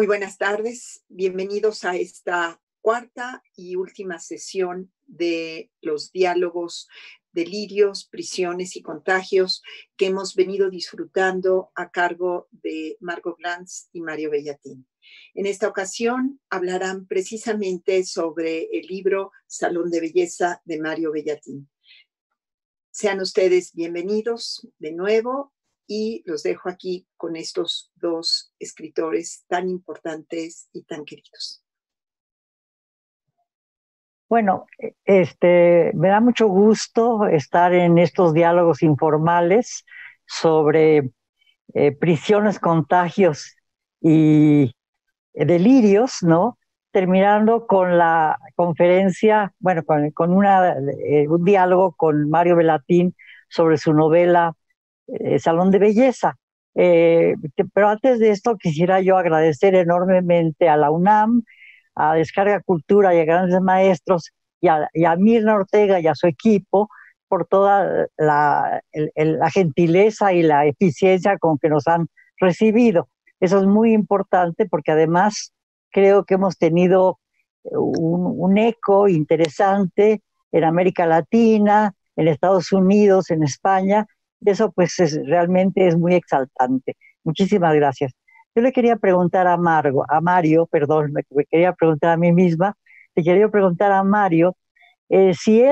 Muy buenas tardes, bienvenidos a esta cuarta y última sesión de los diálogos delirios, prisiones y contagios que hemos venido disfrutando a cargo de Margot Glantz y Mario Bellatín. En esta ocasión hablarán precisamente sobre el libro Salón de Belleza de Mario Bellatín. Sean ustedes bienvenidos de nuevo y los dejo aquí con estos dos escritores tan importantes y tan queridos. Bueno, me da mucho gusto estar en estos diálogos informales sobre prisiones, contagios y delirios, ¿no? Terminando con la conferencia, bueno, con un diálogo con Mario Bellatín sobre su novela Salón de Belleza. Pero antes de esto quisiera yo agradecer enormemente a la UNAM, a Descarga Cultura y a Grandes Maestros y a Mirna Ortega y a su equipo por toda la gentileza y la eficiencia con que nos han recibido. Eso es muy importante porque además creo que hemos tenido un eco interesante en América Latina, en Estados Unidos, en España. Eso pues realmente es muy exaltante. Muchísimas gracias. Yo le quería preguntar a Mario, perdón, me quería preguntar a mí misma, le quería preguntar a Mario si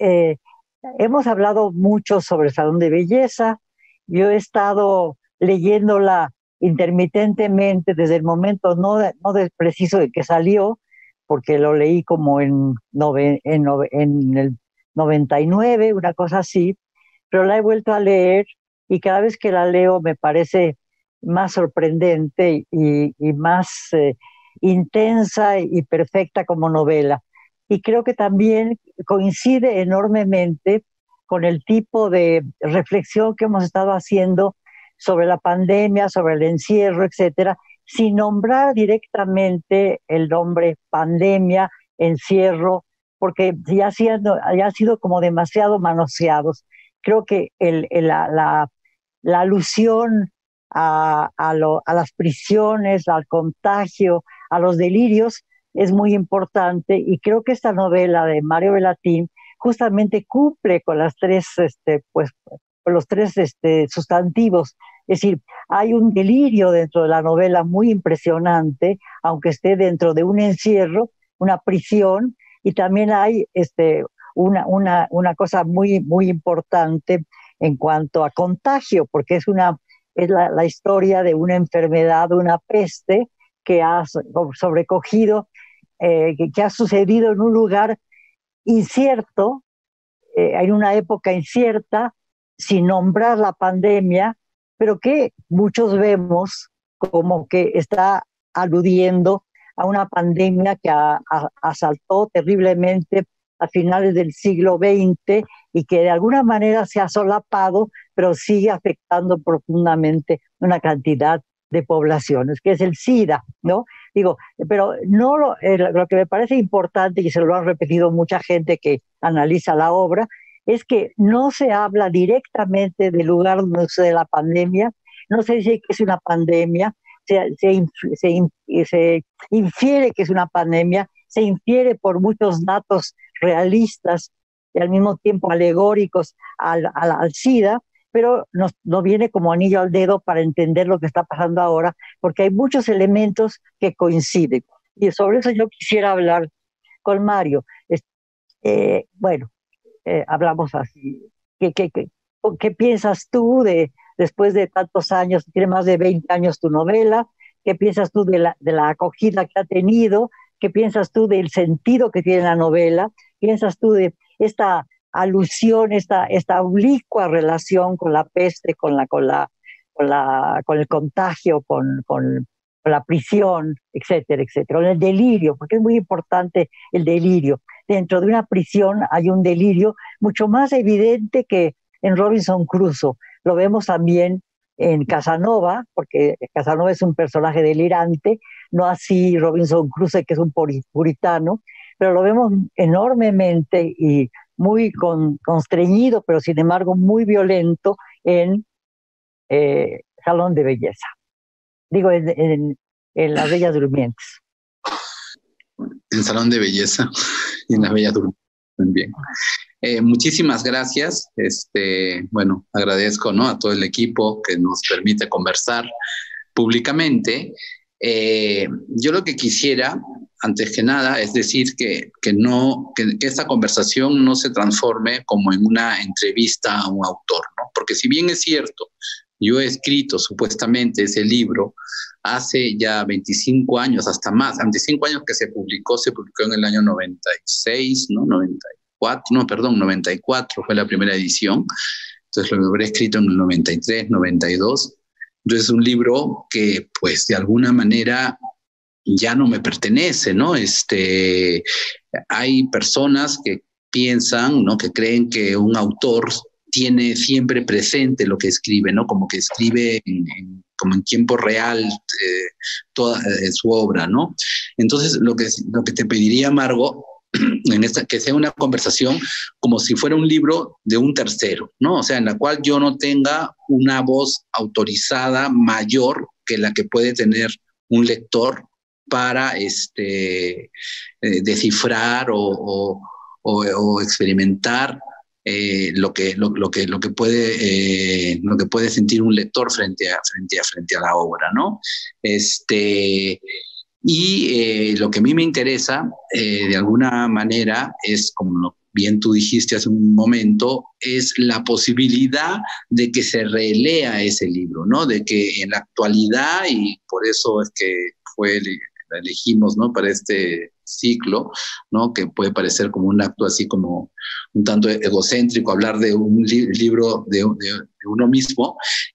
hemos hablado mucho sobre el Salón de Belleza. Yo he estado leyéndola intermitentemente desde el momento no preciso de que salió, porque lo leí como en el 99, una cosa así, pero la he vuelto a leer y cada vez que la leo me parece más sorprendente y más intensa y perfecta como novela. Y creo que también coincide enormemente con el tipo de reflexión que hemos estado haciendo sobre la pandemia, sobre el encierro, etcétera, sin nombrar directamente el nombre pandemia, encierro, porque ya ha sido como demasiado manoseados. Creo que la alusión a las prisiones, al contagio, a los delirios, es muy importante, y creo que esta novela de Mario Bellatín justamente cumple con las tres, con los tres sustantivos. Es decir, hay un delirio dentro de la novela muy impresionante, aunque esté dentro de un encierro, una prisión, y también hay una cosa muy, muy importante en cuanto a contagio, porque es la historia de una enfermedad, una peste que ha sobrecogido, que ha sucedido en un lugar incierto, en una época incierta, sin nombrar la pandemia, pero que muchos vemos como que está aludiendo a una pandemia que asaltó terriblemente a finales del siglo XX y que de alguna manera se ha solapado, pero sigue afectando profundamente una cantidad de poblaciones, que es el SIDA, ¿no? Digo, pero no lo que me parece importante, y se lo han repetido mucha gente que analiza la obra, es que no se habla directamente del lugar donde sucede la pandemia, no se dice que es una pandemia, se infiere que es una pandemia, se infiere por muchos datos realistas y al mismo tiempo alegóricos al SIDA, pero no viene como anillo al dedo para entender lo que está pasando ahora, porque hay muchos elementos que coinciden. Y sobre eso yo quisiera hablar con Mario. Bueno, hablamos así. ¿Qué piensas tú después de tantos años, tiene más de 20 años tu novela? ¿Qué piensas tú de la acogida que ha tenido? ¿Qué piensas tú del sentido que tiene la novela? ¿Piensas tú de esta alusión, esta oblicua relación con la peste, con el contagio, con la prisión, etcétera, etcétera, con el delirio, porque es muy importante el delirio? Dentro de una prisión hay un delirio mucho más evidente que en Robinson Crusoe. Lo vemos también en Casanova, porque Casanova es un personaje delirante, no así Robinson Crusoe, que es un puritano, pero lo vemos enormemente y muy constreñido, pero sin embargo muy violento en Salón de Belleza. Digo, en Las Bellas Durmientes. En Salón de Belleza y en Las Bellas Durmientes también. Muchísimas gracias. Bueno, agradezco, ¿no?, a todo el equipo que nos permite conversar públicamente. Yo lo que quisiera, antes que nada, es decir que esta conversación no se transforme como en una entrevista a un autor, ¿no? Porque si bien es cierto, yo he escrito supuestamente ese libro hace ya 25 años, hasta más, 25 años que se publicó en el año 96, ¿no? 94 fue la primera edición. Entonces lo habré escrito en el 93, 92. Entonces es un libro que, pues, de alguna manera ya no me pertenece, ¿no? Hay personas que piensan, ¿no?, que creen que un autor tiene siempre presente lo que escribe, ¿no? Como que escribe como en tiempo real toda su obra, ¿no? Entonces, lo que te pediría, Margo, que sea una conversación como si fuera un libro de un tercero, ¿no? O sea, en la cual yo no tenga una voz autorizada mayor que la que puede tener un lector para descifrar o experimentar lo que puede sentir un lector frente a la obra, ¿no? Lo que a mí me interesa, de alguna manera, es, como bien tú dijiste hace un momento, es la posibilidad de que se relea ese libro, ¿no? De que en la actualidad, y por eso es que la elegimos, ¿no?, para este ciclo, ¿no?, que puede parecer como un acto así como un tanto egocéntrico hablar de un libro de uno mismo,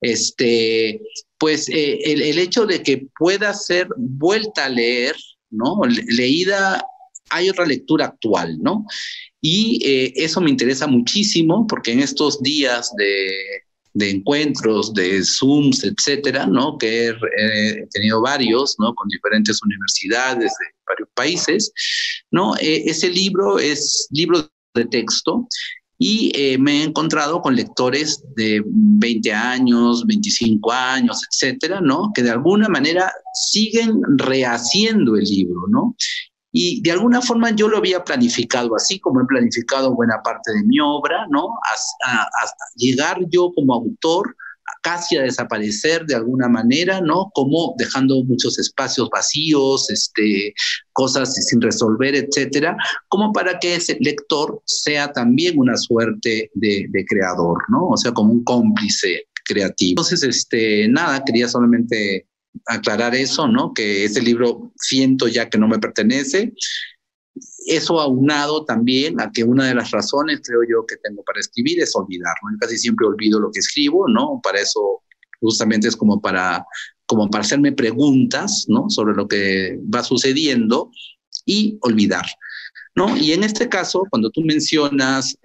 pues el hecho de que pueda ser vuelta a leer, ¿no?, leída, hay otra lectura actual, ¿no? Y eso me interesa muchísimo porque en estos días de encuentros, de Zooms, etcétera, ¿no?, que he tenido varios, ¿no?, con diferentes universidades de varios países, ¿no? Ese libro es libro de texto y me he encontrado con lectores de 20 años, 25 años, etcétera, ¿no?, que de alguna manera siguen rehaciendo el libro, ¿no? Y de alguna forma yo lo había planificado así, como he planificado buena parte de mi obra, ¿no? Hasta llegar yo como autor casi a desaparecer de alguna manera, ¿no? Como dejando muchos espacios vacíos, cosas sin resolver, etcétera, como para que ese lector sea también una suerte de creador, ¿no? O sea, como un cómplice creativo. Entonces, nada, quería solamente aclarar eso, ¿no?, que ese libro siento ya que no me pertenece. Eso aunado también a que una de las razones, creo yo, que tengo para escribir es olvidar, ¿no? Yo casi siempre olvido lo que escribo, ¿no? Para eso justamente es como para hacerme preguntas, ¿no?, sobre lo que va sucediendo y olvidar, ¿no? Y en este caso, cuando tú mencionas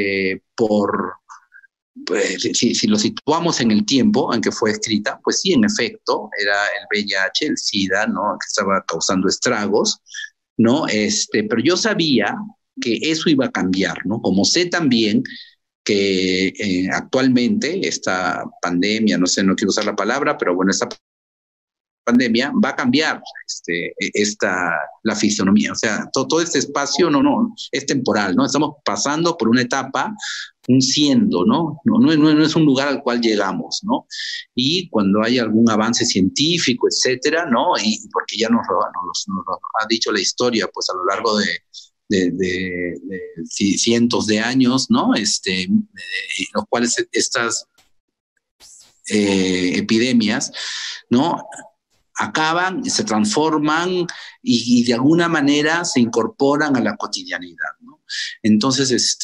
pues, si lo situamos en el tiempo en que fue escrita, pues sí, en efecto, era el VIH, el SIDA, ¿no?, que estaba causando estragos, ¿no? Pero yo sabía que eso iba a cambiar, ¿no? Como sé también que actualmente esta pandemia, no sé, no quiero usar la palabra, pero bueno, esta pandemia va a cambiar la fisonomía. O sea, todo este espacio no es temporal, ¿no? Estamos pasando por una etapa, un siendo, ¿no? No es un lugar al cual llegamos, ¿no? Y cuando hay algún avance científico, etcétera, ¿no? Y porque ya nos ha dicho la historia, pues a lo largo de cientos de años, ¿no? Los cuales estas epidemias, ¿no?, acaban, se transforman y de alguna manera se incorporan a la cotidianidad, ¿no? Entonces,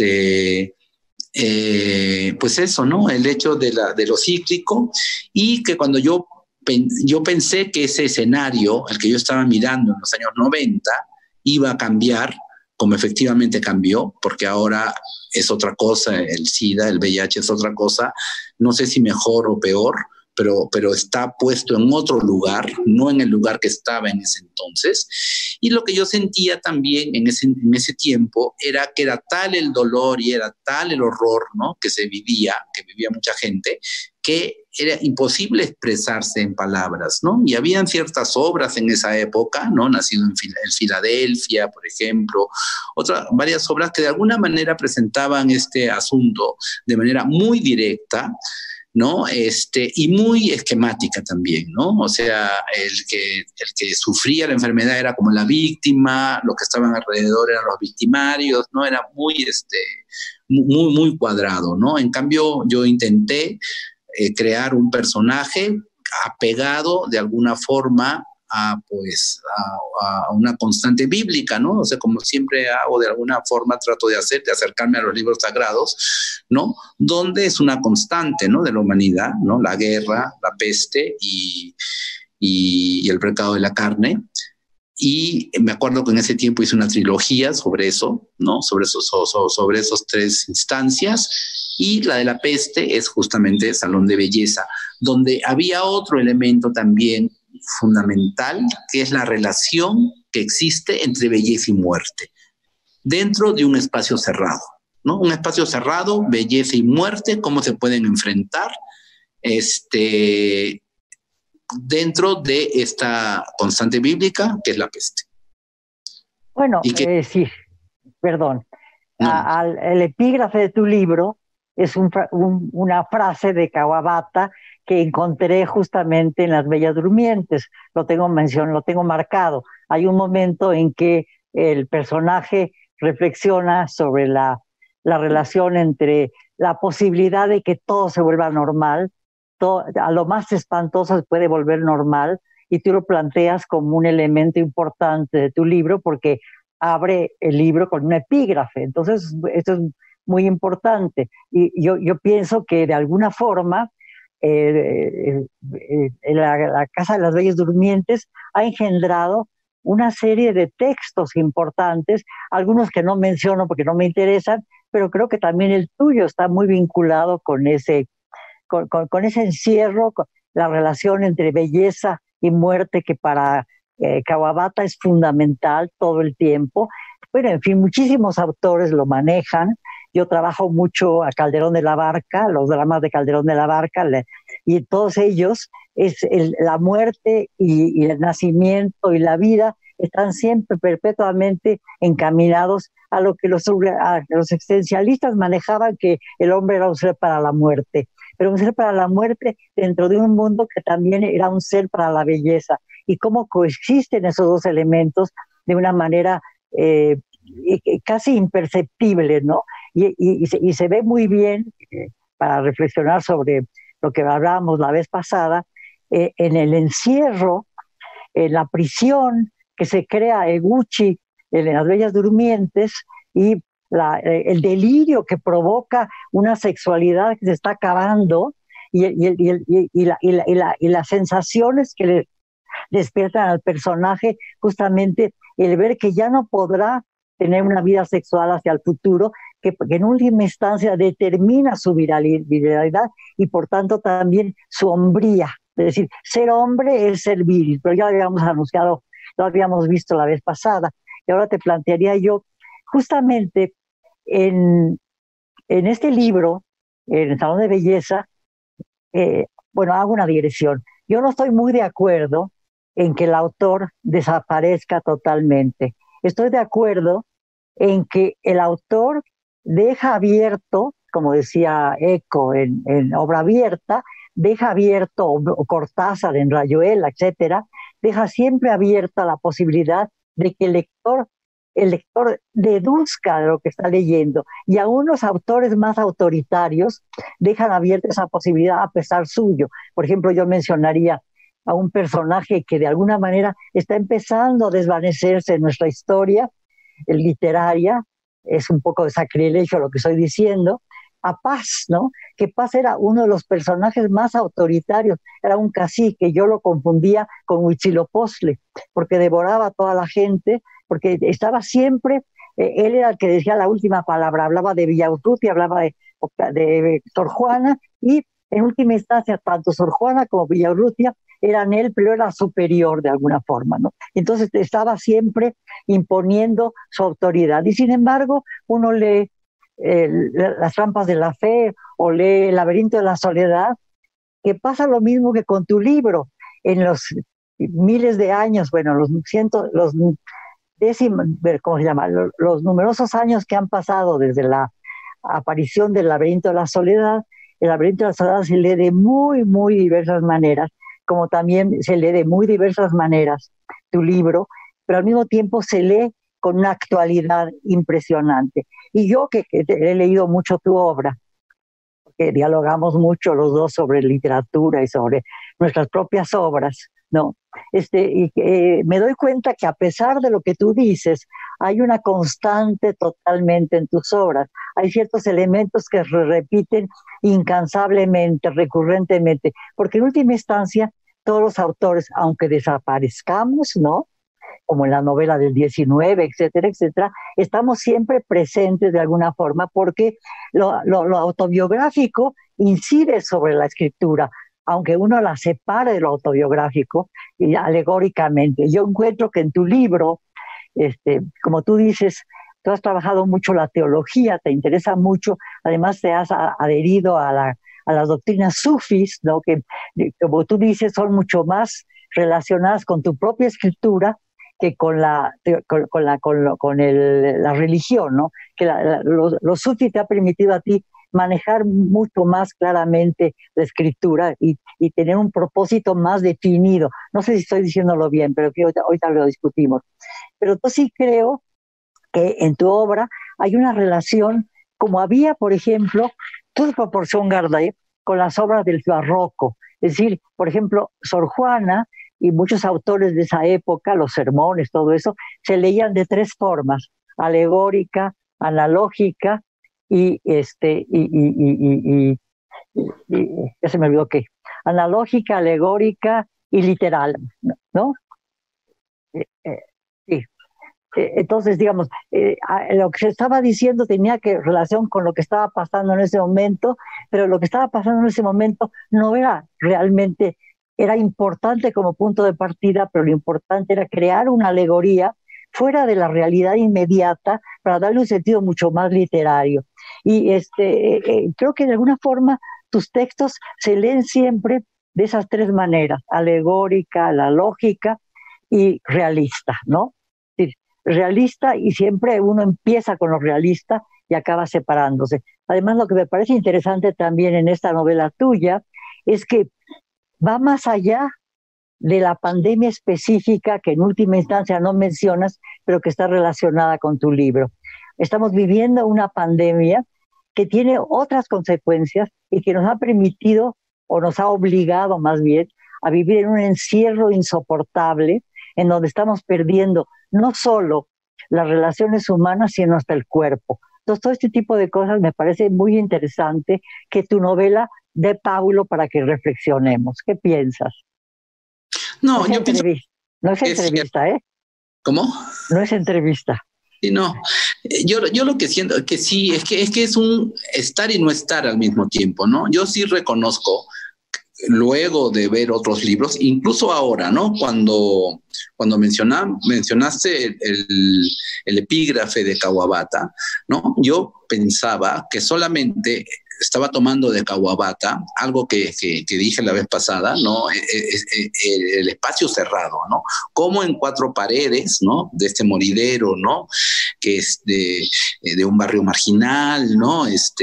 pues eso, ¿no? El hecho de lo cíclico, y que cuando yo pensé que ese escenario, el que yo estaba mirando en los años 90, iba a cambiar, como efectivamente cambió, porque ahora es otra cosa, el SIDA, el VIH es otra cosa, no sé si mejor o peor, pero está puesto en otro lugar, no en el lugar que estaba en ese entonces. Y lo que yo sentía también en ese tiempo era que era tal el dolor y era tal el horror, ¿no?, que vivía mucha gente, que era imposible expresarse en palabras, ¿no? Y habían ciertas obras en esa época, ¿no? Nacido en Filadelfia, por ejemplo, varias obras que de alguna manera presentaban este asunto de manera muy directa, ¿no? Y muy esquemática también, ¿no? O sea, el que sufría la enfermedad era como la víctima, los que estaban alrededor eran los victimarios, ¿no? Era muy cuadrado, ¿no? En cambio, yo intenté crear un personaje apegado de alguna forma a una constante bíblica, ¿no? O sea, como siempre hago, de alguna forma trato de acercarme a los libros sagrados, ¿no? Donde es una constante, ¿no? De la humanidad, ¿no? La guerra, la peste y el pecado de la carne. Y me acuerdo que en ese tiempo hice una trilogía sobre eso, ¿no? Sobre esos tres instancias. Y la de la peste es justamente Salón de Belleza, donde había otro elemento también fundamental, que es la relación que existe entre belleza y muerte, dentro de un espacio cerrado, ¿no? Un espacio cerrado, belleza y muerte, cómo se pueden enfrentar, dentro de esta constante bíblica que es la peste. Bueno, sí, perdón. No. El epígrafe de tu libro es una frase de Kawabata que encontré justamente en Las Bellas Durmientes. Lo tengo marcado. Hay un momento en que el personaje reflexiona sobre la relación entre la posibilidad de que todo se vuelva normal, a lo más espantoso se puede volver normal, y tú lo planteas como un elemento importante de tu libro porque abre el libro con un epígrafe. Entonces, esto es muy importante. Y yo pienso que de alguna forma la Casa de las Bellas Durmientes ha engendrado una serie de textos importantes, algunos que no menciono porque no me interesan, pero creo que también el tuyo está muy vinculado con ese encierro, con la relación entre belleza y muerte, que para Kawabata es fundamental todo el tiempo. Bueno, en fin, muchísimos autores lo manejan. Yo trabajo mucho a Calderón de la Barca, los dramas de Calderón de la Barca, y todos ellos, la muerte y el nacimiento y la vida están siempre perpetuamente encaminados a lo que los existencialistas manejaban, que el hombre era un ser para la muerte, pero un ser para la muerte dentro de un mundo que también era un ser para la belleza, y cómo coexisten esos dos elementos de una manera casi imperceptible, ¿no? Y se ve muy bien, para reflexionar sobre lo que hablábamos la vez pasada, en el encierro, en la prisión que se crea Eguchi en Las Bellas Durmientes, y el delirio que provoca una sexualidad que se está acabando, y las sensaciones que le despiertan al personaje, justamente el ver que ya no podrá tener una vida sexual hacia el futuro, que en última instancia determina su viralidad y por tanto también su hombría. Es decir, ser hombre es ser viril, pero ya lo habíamos anunciado, lo habíamos visto la vez pasada, y ahora te plantearía yo, justamente en este libro, en el Salón de Belleza, bueno, hago una digresión. Yo no estoy muy de acuerdo en que el autor desaparezca totalmente. Estoy de acuerdo en que el autor deja abierto, como decía Eco en Obra Abierta, deja abierto, o Cortázar en Rayuela, etcétera, deja siempre abierta la posibilidad de que el lector deduzca de lo que está leyendo, y aún los autores más autoritarios dejan abierta esa posibilidad a pesar suyo. Por ejemplo, yo mencionaría a un personaje que de alguna manera está empezando a desvanecerse en nuestra historia literaria, es un poco de sacrilegio lo que estoy diciendo, a Paz, ¿no? Que Paz era uno de los personajes más autoritarios, era un cacique, yo lo confundía con Huitzilopochtli, porque devoraba a toda la gente, porque estaba siempre, él era el que decía la última palabra, hablaba de Villaurrutia, hablaba de Sor Juana, y en última instancia tanto Sor Juana como Villaurrutia eran él, pero era superior de alguna forma, ¿no? Entonces estaba siempre imponiendo su autoridad, y sin embargo uno lee Las trampas de la fe o lee El laberinto de la soledad, que pasa lo mismo que con tu libro. En los miles de años, bueno, los ¿cómo se llama? Los numerosos años que han pasado desde la aparición del Laberinto de la Soledad, el Laberinto de la Soledad se lee de muy, muy diversas maneras, como también se lee de muy diversas maneras tu libro, pero al mismo tiempo se lee con una actualidad impresionante. Y yo que he leído mucho tu obra, que dialogamos mucho los dos sobre literatura y sobre nuestras propias obras, ¿no? Me doy cuenta que a pesar de lo que tú dices, hay una constante totalmente en tus obras. Hay ciertos elementos que se repiten incansablemente, recurrentemente, porque en última instancia, todos los autores, aunque desaparezcamos, ¿no? Como en la novela del 19, etcétera, etcétera, estamos siempre presentes de alguna forma porque lo autobiográfico incide sobre la escritura, aunque uno la separe de lo autobiográfico y alegóricamente. Yo encuentro que en tu libro, como tú dices, tú has trabajado mucho la teología, te interesa mucho, además te has adherido a las doctrinas sufis, ¿no? Que, como tú dices, son mucho más relacionadas con tu propia escritura que con la religión, ¿no? Que los sufis te ha permitido a ti manejar mucho más claramente la escritura y tener un propósito más definido. No sé si estoy diciéndolo bien, pero que ahorita lo discutimos. Pero yo sí creo que en tu obra hay una relación, como había, por ejemplo, toda proporción Gardner, con las obras del barroco. Es decir, por ejemplo, Sor Juana y muchos autores de esa época, los sermones, todo eso, se leían de tres formas: alegórica, analógica y ya se me olvidó qué, analógica, alegórica y literal, ¿no? Sí. Entonces, digamos, lo que se estaba diciendo tenía relación con lo que estaba pasando en ese momento, pero lo que estaba pasando en ese momento no era realmente, era importante como punto de partida, pero lo importante era crear una alegoría fuera de la realidad inmediata para darle un sentido mucho más literario. Y creo que de alguna forma tus textos se leen siempre de esas tres maneras: alegórica, la lógica y realista, ¿no? Realista, y siempre uno empieza con lo realista y acaba separándose. Además, lo que me parece interesante también en esta novela tuya es que va más allá de la pandemia específica que en última instancia no mencionas, pero que está relacionada con tu libro. Estamos viviendo una pandemia que tiene otras consecuencias y que nos ha permitido, o nos ha obligado más bien, a vivir en un encierro insoportable, en donde estamos perdiendo no solo las relaciones humanas, sino hasta el cuerpo. Entonces, todo este tipo de cosas me parece muy interesante que tu novela dé pábulo para que reflexionemos. ¿Qué piensas? No, yo pienso no es entrevista, ¿eh? ¿Cómo? No es entrevista. Sí, no. Yo lo que siento que sí, es que es un estar y no estar al mismo tiempo, ¿no? Yo sí reconozco, luego de ver otros libros, incluso ahora, ¿no? Cuando mencionaste el epígrafe de Kawabata, ¿no? Yo pensaba que solamente estaba tomando de Kawabata algo que dije la vez pasada, ¿no? El espacio cerrado, ¿no? Como en cuatro paredes, ¿no? De este moridero, ¿no? Que es de un barrio marginal, ¿no?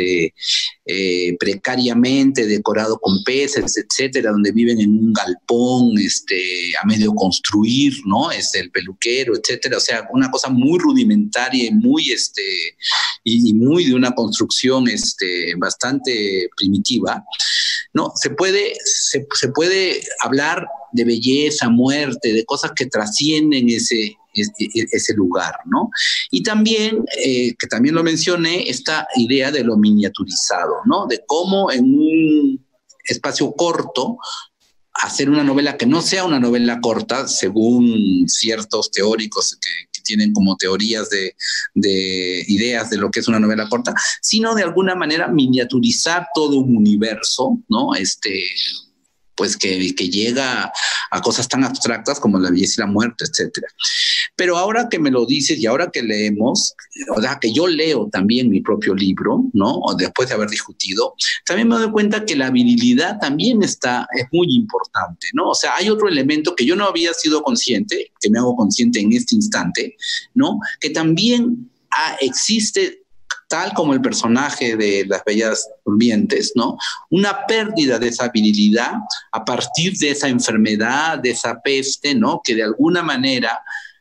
Precariamente decorado con peces, etcétera, donde viven en un galpón, a medio construir, ¿no? El peluquero, etcétera. O sea, una cosa muy rudimentaria y muy, y muy de una construcción, bastante primitiva, ¿no? Se puede hablar de belleza, muerte, de cosas que trascienden ese lugar, ¿no? Y también, que también lo mencioné, esta idea de lo miniaturizado, ¿no? De cómo en un espacio corto hacer una novela que no sea una novela corta, según ciertos teóricos que tienen como teorías de ideas de lo que es una novela corta, sino de alguna manera miniaturizar todo un universo, ¿no? pues que llega a cosas tan abstractas como la belleza y la muerte, etcétera. Pero ahora que me lo dices y ahora que leemos, o sea, que yo leo también mi propio libro, ¿no? O después de haber discutido, también me doy cuenta que la virilidad también es muy importante, ¿no? O sea, hay otro elemento que yo no había sido consciente, que me hago consciente en este instante, ¿no? Que también existe, tal como el personaje de Las Bellas Durmientes, ¿no? Una pérdida de esa virilidad a partir de esa enfermedad, de esa peste, ¿no? Que de alguna manera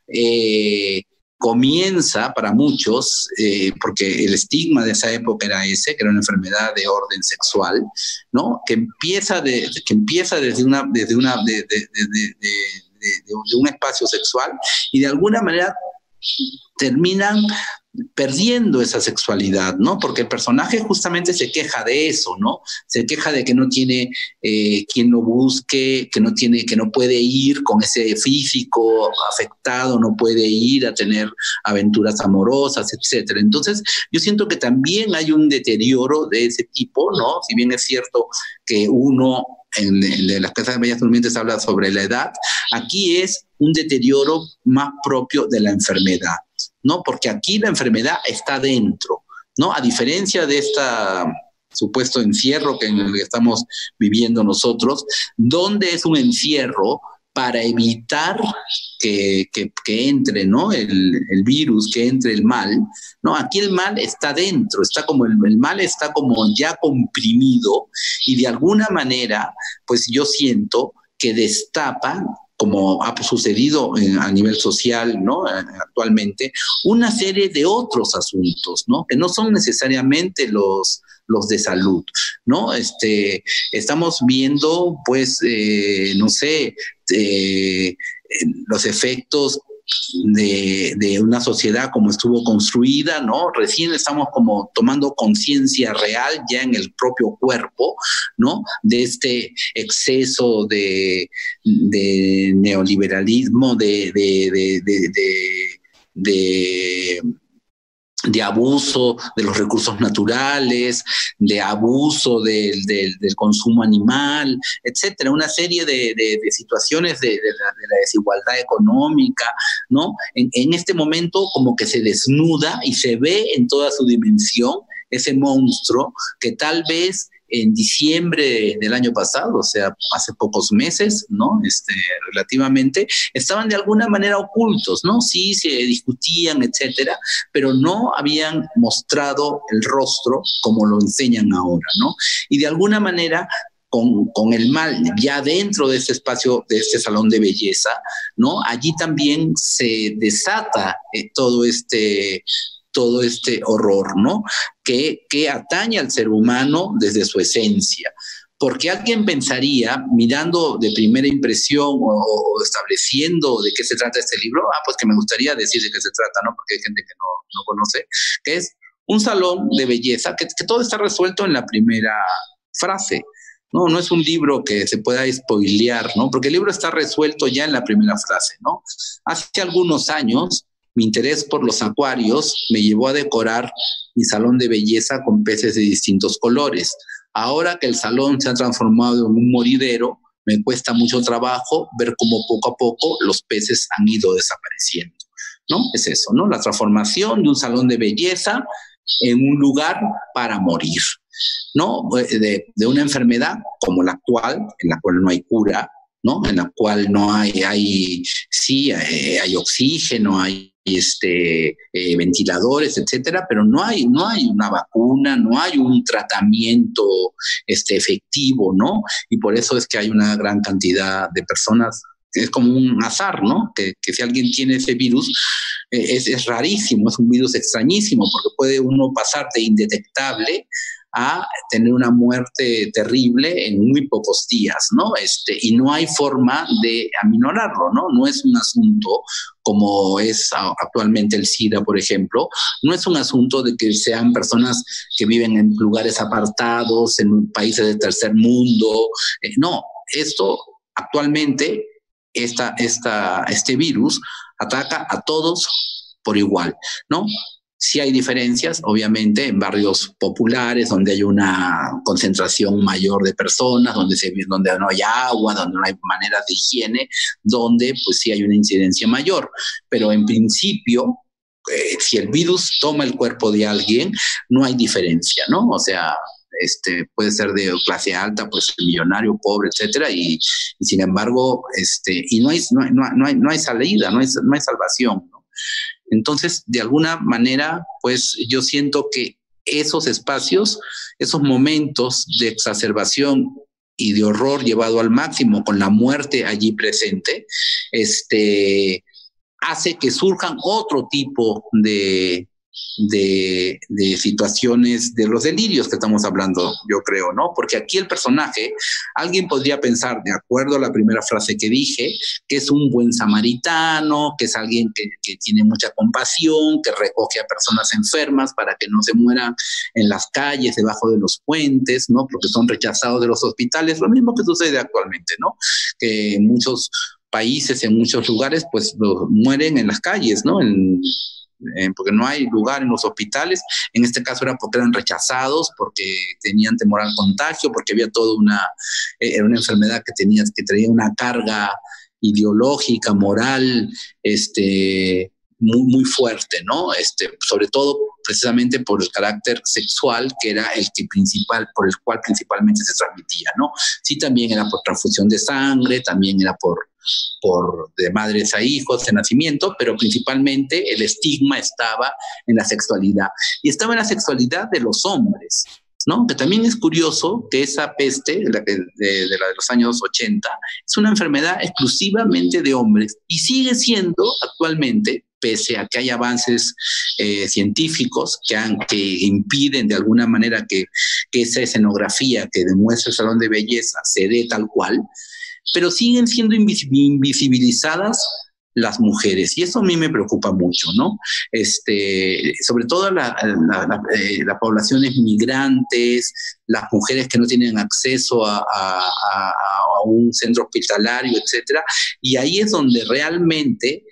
comienza para muchos, porque el estigma de esa época era ese, que era una enfermedad de orden sexual, ¿no? Que empieza desde un espacio sexual y de alguna manera terminan perdiendo esa sexualidad, ¿no? Porque el personaje justamente se queja de eso, ¿no? Se queja de que no tiene quien lo busque, que no puede ir con ese físico afectado, no puede ir a tener aventuras amorosas, etcétera. Entonces, yo siento que también hay un deterioro de ese tipo, ¿no? Si bien es cierto que uno en las casas de Bellas Durmientes habla sobre la edad, aquí es un deterioro más propio de la enfermedad, ¿no? Porque aquí la enfermedad está dentro, ¿no? A diferencia de esta supuesto encierro en el que estamos viviendo nosotros, donde es un encierro para evitar que entre, ¿no? El virus, que entre el mal, ¿no? Aquí el mal está dentro, está como el mal está como ya comprimido y de alguna manera, pues yo siento que destapa, como ha sucedido a nivel social, ¿no? Actualmente, una serie de otros asuntos, ¿no? Que no son necesariamente los de salud, ¿no? Estamos viendo, pues, no sé, los efectos de una sociedad como estuvo construida, ¿no? Recién estamos como tomando conciencia real ya en el propio cuerpo, ¿no? De este exceso de neoliberalismo, de abuso de los recursos naturales, de abuso del consumo animal, etcétera, una serie de situaciones de la desigualdad económica, ¿no? En este momento como que se desnuda y se ve en toda su dimensión ese monstruo que tal vez en diciembre del año pasado, o sea, hace pocos meses, ¿no? Relativamente, estaban de alguna manera ocultos, ¿no? Sí, se discutían, etcétera, pero no habían mostrado el rostro como lo enseñan ahora, ¿no? Y de alguna manera, con el mal ya dentro de este espacio, de este salón de belleza, ¿no? Allí también se desata todo este horror, ¿no? Que atañe al ser humano desde su esencia. Porque alguien pensaría, mirando de primera impresión o estableciendo de qué se trata este libro, pues que me gustaría decir de qué se trata, ¿no? Porque hay gente que no conoce, que es un salón de belleza, que todo está resuelto en la primera frase. No es un libro que se pueda spoilear, ¿no? Porque el libro está resuelto ya en la primera frase, ¿no? Hace algunos años, mi interés por los acuarios me llevó a decorar mi salón de belleza con peces de distintos colores. Ahora que el salón se ha transformado en un moridero, me cuesta mucho trabajo ver cómo poco a poco los peces han ido desapareciendo, ¿no? Es eso, ¿no? La transformación de un salón de belleza en un lugar para morir, ¿no? De una enfermedad como la actual, en la cual no hay cura, ¿no? En la cual no hay oxígeno, hay ventiladores, etcétera, pero no hay una vacuna, no hay un tratamiento efectivo, ¿no? Y por eso es que hay una gran cantidad de personas, es como un azar, ¿no? Que si alguien tiene ese virus, es rarísimo, es un virus extrañísimo, porque puede uno pasar de indetectable a tener una muerte terrible en muy pocos días, ¿no? Y no hay forma de aminorarlo, ¿no? No es un asunto como es actualmente el SIDA, por ejemplo, no es un asunto de que sean personas que viven en lugares apartados, en países de tercer mundo, no, esto actualmente, este virus ataca a todos por igual, ¿no? Sí hay diferencias, obviamente, en barrios populares donde hay una concentración mayor de personas, donde no hay agua, donde no hay maneras de higiene, donde pues sí hay una incidencia mayor. Pero en principio, si el virus toma el cuerpo de alguien, no hay diferencia, ¿no? O sea, puede ser de clase alta, pues millonario, pobre, etcétera, y sin embargo, y no hay salida, no hay salvación, ¿no? Entonces, de alguna manera, pues yo siento que esos espacios, esos momentos de exacerbación y de horror llevado al máximo con la muerte allí presente, hace que surjan otro tipo de situaciones, de los delirios que estamos hablando, yo creo, ¿no? Porque aquí el personaje, alguien podría pensar, de acuerdo a la primera frase que dije, que es un buen samaritano, que es alguien que tiene mucha compasión, que recoge a personas enfermas para que no se mueran en las calles, debajo de los puentes, ¿no? Porque son rechazados de los hospitales, lo mismo que sucede actualmente, ¿no? Que en muchos países, en muchos lugares, pues mueren en las calles, ¿no? Porque no hay lugar en los hospitales. En este caso era porque eran rechazados, porque tenían temor al contagio, porque había toda era una enfermedad que traía una carga ideológica, moral, muy fuerte, ¿no? Sobre todo precisamente por el carácter sexual, que era por el cual principalmente se transmitía, ¿no? Sí, también era por transfusión de sangre, también era por de madres a hijos de nacimiento, pero principalmente el estigma estaba en la sexualidad. Y estaba en la sexualidad de los hombres, ¿no? Que también es curioso que esa peste, de la de los años 80, es una enfermedad exclusivamente de hombres y sigue siendo actualmente, pese a que hay avances científicos que impiden de alguna manera que esa escenografía que demuestra el salón de belleza se dé tal cual, pero siguen siendo invisibilizadas las mujeres, y eso a mí me preocupa mucho, ¿no? Sobre todo las poblaciones migrantes, las mujeres que no tienen acceso a un centro hospitalario, etcétera, y ahí es donde realmente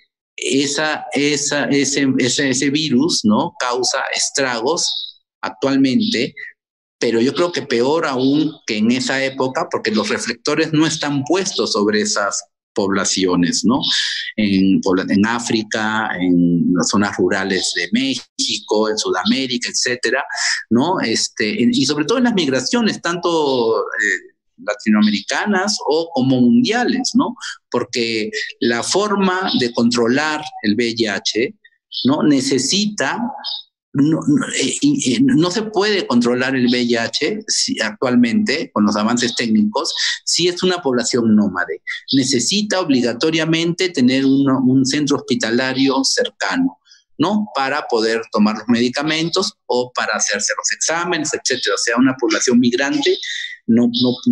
ese virus, ¿no? Causa estragos actualmente. Pero yo creo que peor aún que en esa época, porque los reflectores no están puestos sobre esas poblaciones, ¿no? En África, en las zonas rurales de México, en Sudamérica, etcétera, ¿no? Y sobre todo en las migraciones, tanto latinoamericanas o como mundiales, ¿no? Porque la forma de controlar el VIH, ¿no? Necesita... No se puede controlar el VIH actualmente con los avances técnicos si es una población nómade. Necesita obligatoriamente tener un centro hospitalario cercano, ¿no? Para poder tomar los medicamentos o para hacerse los exámenes, etcétera. O sea, una población migrante no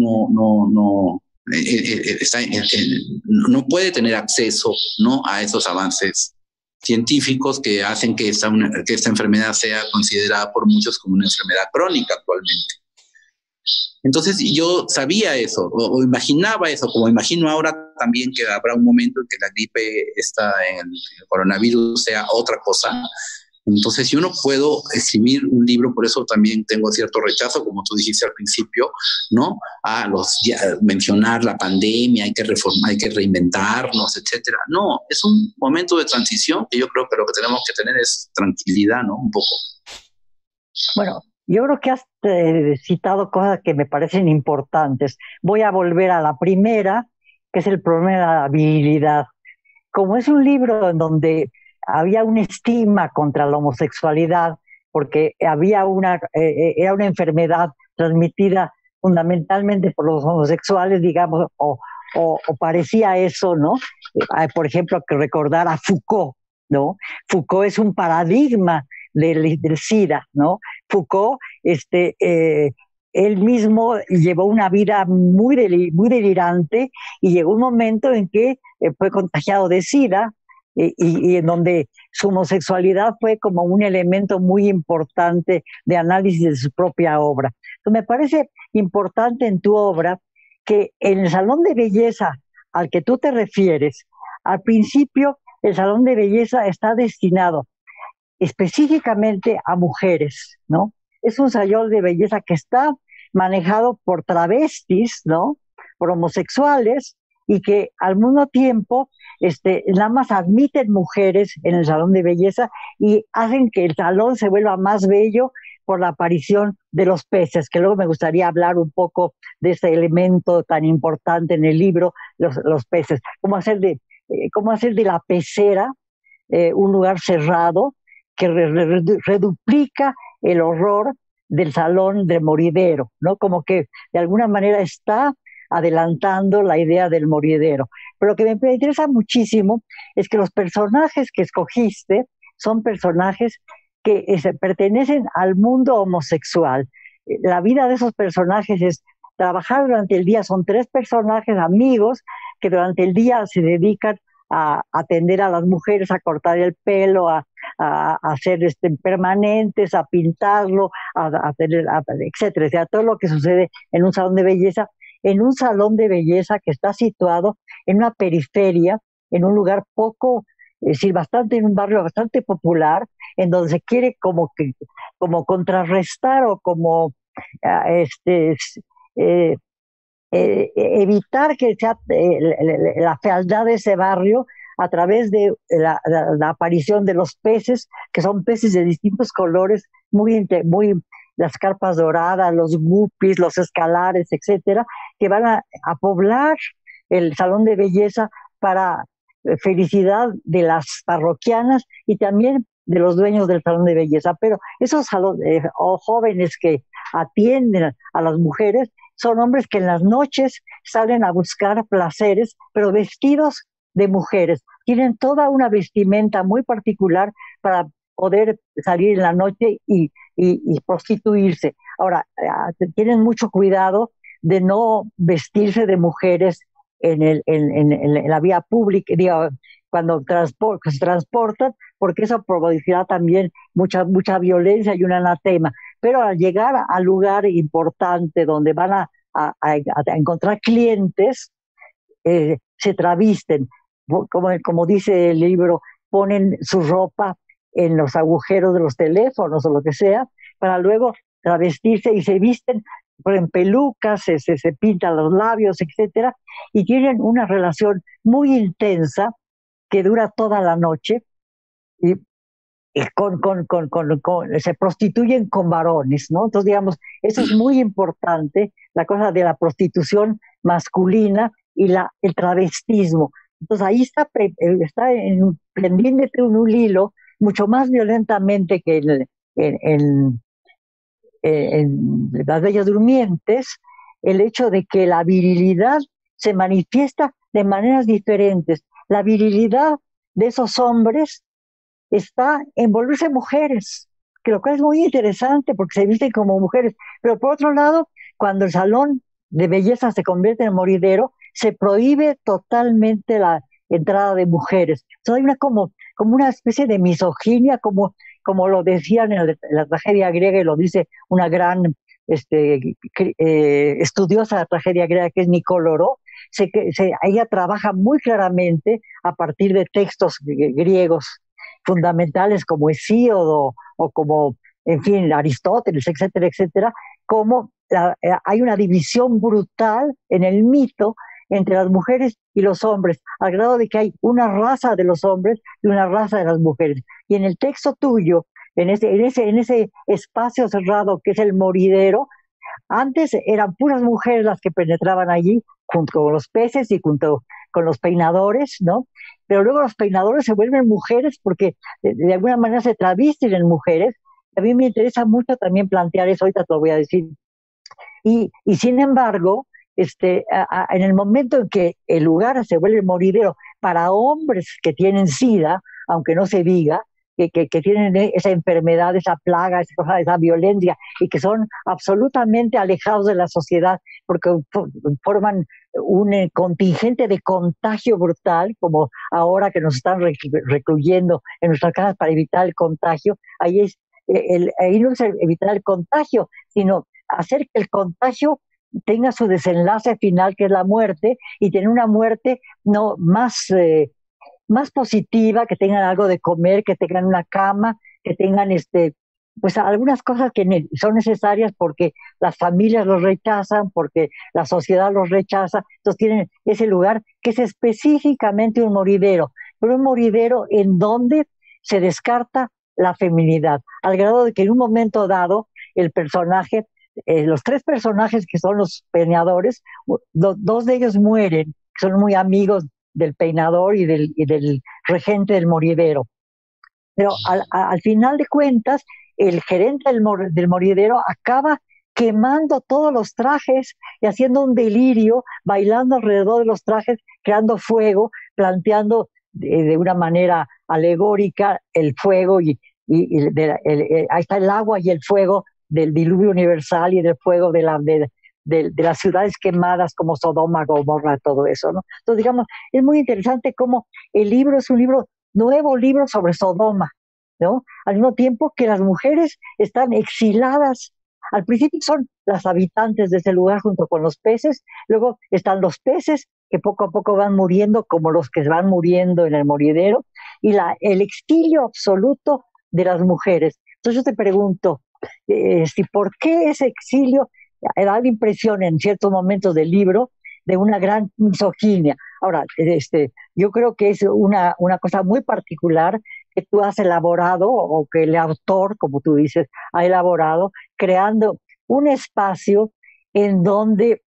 puede tener acceso, ¿no? A esos avances científicos que hacen que esta enfermedad sea considerada por muchos como una enfermedad crónica actualmente. Entonces yo sabía eso, o imaginaba eso, como imagino ahora también que habrá un momento en que la gripe el coronavirus sea otra cosa. Entonces yo no puedo escribir un libro, por eso también tengo cierto rechazo, como tú dijiste al principio, ¿no? Mencionar la pandemia, hay que reformar, hay que reinventarnos, etcétera. No, es un momento de transición que yo creo que lo que tenemos que tener es tranquilidad, ¿no? Un poco. Bueno, yo creo que has citado cosas que me parecen importantes. Voy a volver a la primera, que es el problema de la virilidad. Como es un libro en donde había un estigma contra la homosexualidad, porque era una enfermedad transmitida fundamentalmente por los homosexuales, digamos, o parecía eso, ¿no? Por ejemplo, que recordar a Foucault, ¿no? Foucault es un paradigma del SIDA, ¿no? Foucault, él mismo llevó una vida muy delirante y llegó un momento en que fue contagiado de SIDA, y en donde su homosexualidad fue como un elemento muy importante de análisis de su propia obra. Entonces me parece importante en tu obra que en el salón de belleza al que tú te refieres, al principio el salón de belleza está destinado específicamente a mujeres, ¿no? Es un salón de belleza que está manejado por travestis, ¿no? Por homosexuales, y que al mismo tiempo nada más admiten mujeres en el salón de belleza y hacen que el salón se vuelva más bello por la aparición de los peces, que luego me gustaría hablar un poco de este elemento tan importante en el libro, los peces, cómo hacer de la pecera un lugar cerrado que reduplica el horror del salón de moridero, ¿no? Como que de alguna manera está adelantando la idea del moridero. Pero lo que me interesa muchísimo es que los personajes que escogiste son personajes que pertenecen al mundo homosexual. La vida de esos personajes es trabajar durante el día, son 3 personajes amigos que durante el día se dedican a atender a las mujeres, a cortar el pelo, a hacer permanentes, a pintarlo, etcétera, o sea, todo lo que sucede en un salón de belleza que está situado en una periferia, en un lugar en un barrio bastante popular, en donde se quiere como contrarrestar o como evitar que sea la fealdad de ese barrio a través de la aparición de los peces, que son peces de distintos colores, muy las carpas doradas, los guppies, los escalares, etcétera, que van a poblar el salón de belleza para felicidad de las parroquianas y también de los dueños del salón de belleza. Pero esos jóvenes que atienden a las mujeres son hombres que en las noches salen a buscar placeres, pero vestidos de mujeres. Tienen toda una vestimenta muy particular para poder salir en la noche y prostituirse. Ahora, tienen mucho cuidado de no vestirse de mujeres en la vía pública, digo, cuando se transportan, porque eso producirá también mucha violencia y un anatema. Pero al llegar al lugar importante donde van a encontrar clientes, se travisten, como dice el libro, ponen su ropa en los agujeros de los teléfonos o lo que sea, para luego travestirse y se visten en pelucas, se pintan los labios, etcétera, y tienen una relación muy intensa que dura toda la noche y se prostituyen con varones, ¿no? Entonces, digamos, eso es muy importante, la cosa de la prostitución masculina y el travestismo. Entonces, ahí está prendiéndote un hilo mucho más violentamente que en Las Bellas Durmientes, el hecho de que la virilidad se manifiesta de maneras diferentes. La virilidad de esos hombres está en volverse mujeres, que lo cual es muy interesante porque se visten como mujeres. Pero por otro lado, cuando el salón de belleza se convierte en moridero, se prohíbe totalmente la entrada de mujeres. Entonces hay como una especie de misoginia, como lo decían en la tragedia griega, y lo dice una gran estudiosa de la tragedia griega, que es Nicóloro. Ella trabaja muy claramente a partir de textos griegos fundamentales como Hesíodo o como, en fin, Aristóteles, etcétera, etcétera, como hay una división brutal en el mito entre las mujeres y los hombres, al grado de que hay una raza de los hombres y una raza de las mujeres. Y en el texto tuyo, en ese espacio cerrado que es el moridero, antes eran puras mujeres las que penetraban allí, junto con los peces y junto con los peinadores, ¿no? Pero luego los peinadores se vuelven mujeres porque de alguna manera se travisten en mujeres. A mí me interesa mucho también plantear eso, ahorita te lo voy a decir. Y sin embargo, en el momento en que el lugar se vuelve moridero para hombres que tienen SIDA, aunque no se diga, que tienen esa enfermedad, esa plaga, esa violencia, y que son absolutamente alejados de la sociedad porque forman un contingente de contagio brutal, como ahora que nos están recluyendo en nuestras casas para evitar el contagio. Ahí no es evitar el contagio, sino hacer que el contagio tenga su desenlace final, que es la muerte, y tener una muerte no más positiva, que tengan algo de comer, que tengan una cama, que tengan pues algunas cosas que son necesarias porque las familias los rechazan, porque la sociedad los rechaza, entonces tienen ese lugar que es específicamente un moridero, pero un moridero en donde se descarta la feminidad, al grado de que en un momento dado el personaje, los tres personajes que son los peinadores, dos de ellos mueren, son muy amigos del peinador y del regente del moridero. Pero al final de cuentas, el gerente del moridero acaba quemando todos los trajes y haciendo un delirio, bailando alrededor de los trajes, creando fuego, planteando de una manera alegórica el fuego ahí está el agua y el fuego del diluvio universal y del fuego de las ciudades quemadas como Sodoma, Gomorra, todo eso, ¿no? Entonces, digamos, es muy interesante cómo el libro es un nuevo libro sobre Sodoma, ¿no? Al mismo tiempo que las mujeres están exiladas. Al principio son las habitantes de ese lugar junto con los peces, luego están los peces que poco a poco van muriendo como los que van muriendo en el moridero, y el exilio absoluto de las mujeres. Entonces yo te pregunto, ¿por qué ese exilio da la impresión en ciertos momentos del libro de una gran misoginia? Ahora, yo creo que es una cosa muy particular que tú has elaborado, o que el autor, como tú dices, ha elaborado, creando un espacio en donde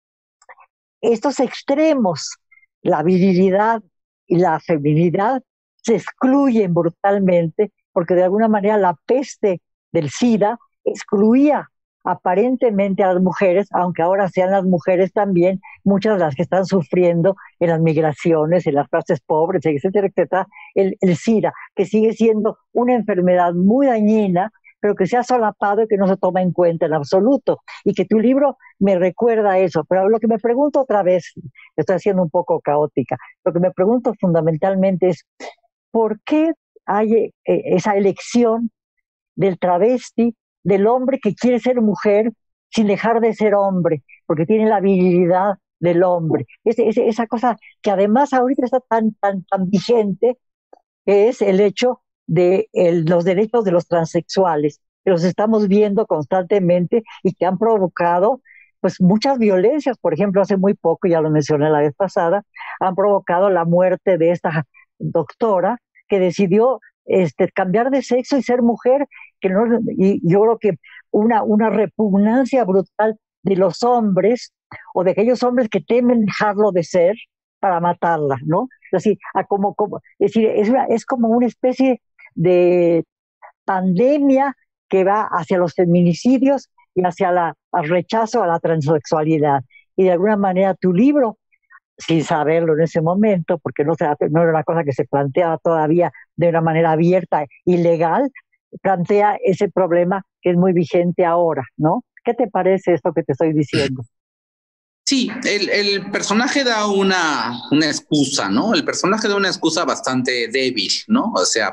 estos extremos, la virilidad y la feminidad, se excluyen brutalmente, porque de alguna manera la peste del SIDA excluía aparentemente a las mujeres, aunque ahora sean las mujeres también, muchas de las que están sufriendo en las migraciones, en las clases pobres, etcétera, etcétera, el SIDA, que sigue siendo una enfermedad muy dañina, pero que se ha solapado y que no se toma en cuenta en absoluto, y que tu libro me recuerda eso. Pero lo que me pregunto otra vez, estoy haciendo un poco caótica, lo que me pregunto fundamentalmente es, ¿por qué hay esa elección del travesti, del hombre que quiere ser mujer sin dejar de ser hombre, porque tiene la virilidad del hombre? Esa cosa que además ahorita está tan vigente, que es el hecho de los derechos de los transexuales, que los estamos viendo constantemente y que han provocado pues muchas violencias. Por ejemplo, hace muy poco, ya lo mencioné la vez pasada, han provocado la muerte de esta doctora que decidió cambiar de sexo y ser mujer, y yo creo que una repugnancia brutal de los hombres, o de aquellos hombres que temen dejarlo de ser para matarla, ¿no? Es decir, es decir, es como una especie de pandemia que va hacia los feminicidios y hacia el rechazo a la transexualidad. Y de alguna manera tu libro, sin saberlo en ese momento, porque no era una cosa que se planteaba todavía de una manera abierta y legal, plantea ese problema que es muy vigente ahora, ¿no? ¿Qué te parece esto que te estoy diciendo? Sí, el personaje da una excusa, ¿no? El personaje da una excusa bastante débil, ¿no? O sea,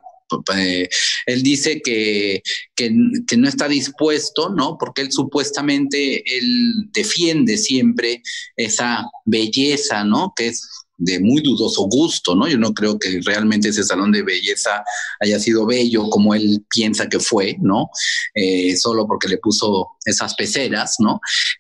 él dice que no está dispuesto, ¿no? Porque él supuestamente defiende siempre esa belleza, ¿no? Que es de muy dudoso gusto, ¿no? Yo no creo que realmente ese salón de belleza haya sido bello como él piensa que fue, ¿no? Solo porque le puso esas peceras, ¿no?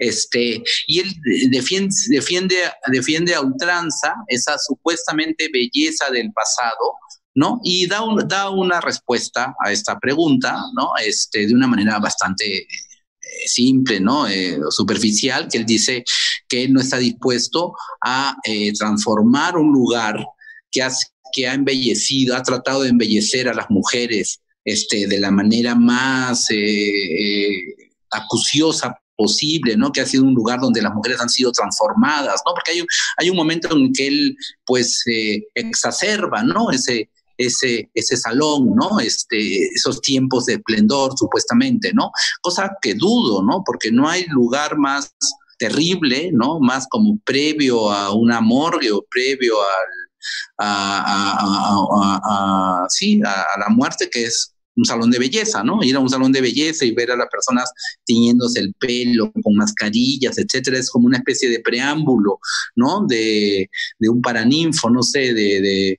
Y él defiende a ultranza esa supuestamente belleza del pasado, ¿no? Y da una respuesta a esta pregunta, ¿no? De una manera bastante simple, ¿no? Superficial, que él dice que él no está dispuesto a transformar un lugar que ha embellecido, ha tratado de embellecer a las mujeres de la manera más acuciosa posible, ¿no? Que ha sido un lugar donde las mujeres han sido transformadas, ¿no? Porque hay un momento en que él, pues, exacerba, ¿no? Ese salón, ¿no? Esos tiempos de esplendor, supuestamente, ¿no? Cosa que dudo, ¿no? Porque no hay lugar más terrible, ¿no? Más como previo a una morgue o previo a la muerte, que es un salón de belleza, ¿no? Ir a un salón de belleza y ver a las personas tiñéndose el pelo con mascarillas, etcétera, es como una especie de preámbulo, ¿no? De un paraninfo, no sé, de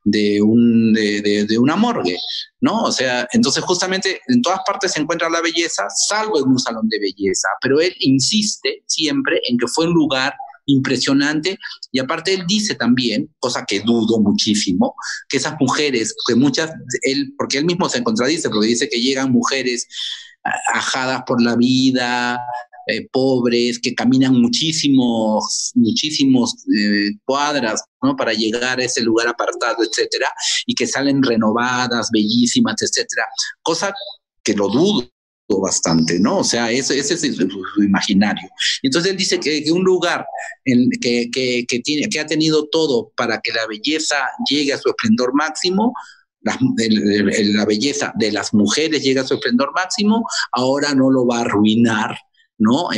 una morgue, ¿no? O sea, entonces justamente en todas partes se encuentra la belleza, salvo en un salón de belleza, pero él insiste siempre en que fue un lugar impresionante, y aparte él dice también, cosa que dudo muchísimo, que esas mujeres, que muchas, porque él mismo se contradice, porque dice que llegan mujeres ajadas por la vida, pobres, que caminan muchísimos cuadras, ¿no? Para llegar a ese lugar apartado, etcétera, y que salen renovadas, bellísimas, etcétera, cosa que lo dudo bastante, ¿no? O sea, ese es su imaginario. Entonces él dice que un lugar que ha tenido todo para que la belleza llegue a su esplendor máximo, la belleza de las mujeres llega a su esplendor máximo, ahora no lo va a arruinar, ¿no?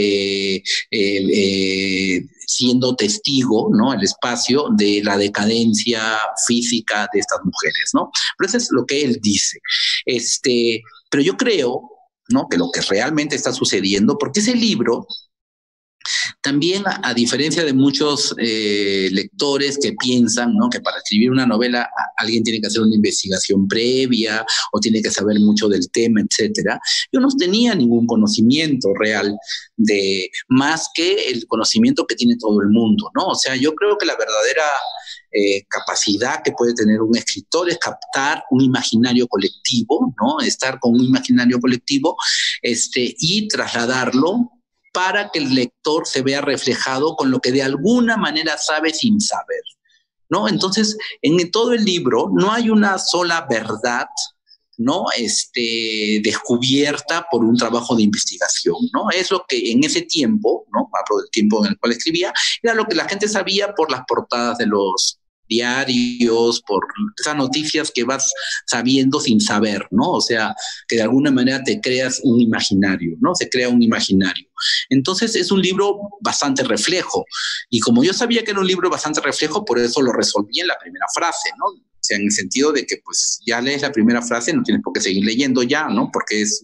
Siendo testigo, ¿no? El espacio de la decadencia física de estas mujeres, ¿no? Pero eso es lo que él dice. Pero yo creo, ¿no? Que lo que realmente está sucediendo, porque ese libro también, a diferencia de muchos lectores que piensan, ¿no? Que para escribir una novela alguien tiene que hacer una investigación previa o tiene que saber mucho del tema, etcétera, yo no tenía ningún conocimiento real de más que el conocimiento que tiene todo el mundo, ¿no? O sea, yo creo que la verdadera capacidad que puede tener un escritor es captar un imaginario colectivo, ¿no? Estar con un imaginario colectivo y trasladarlo para que el lector se vea reflejado con lo que de alguna manera sabe sin saber, ¿no? Entonces, en todo el libro no hay una sola verdad, ¿no? Descubierta por un trabajo de investigación, ¿no? Es lo que en ese tiempo, ¿no? Hablo del tiempo en el cual escribía, era lo que la gente sabía por las portadas de los diarios, por esas noticias que vas sabiendo sin saber, ¿no? O sea, que de alguna manera te creas un imaginario, ¿no? Se crea un imaginario. Entonces es un libro bastante reflejo, y como yo sabía que era un libro bastante reflejo, por eso lo resolví en la primera frase, ¿no? O sea, en el sentido de que pues ya lees la primera frase, no tienes por qué seguir leyendo ya, ¿no? Porque es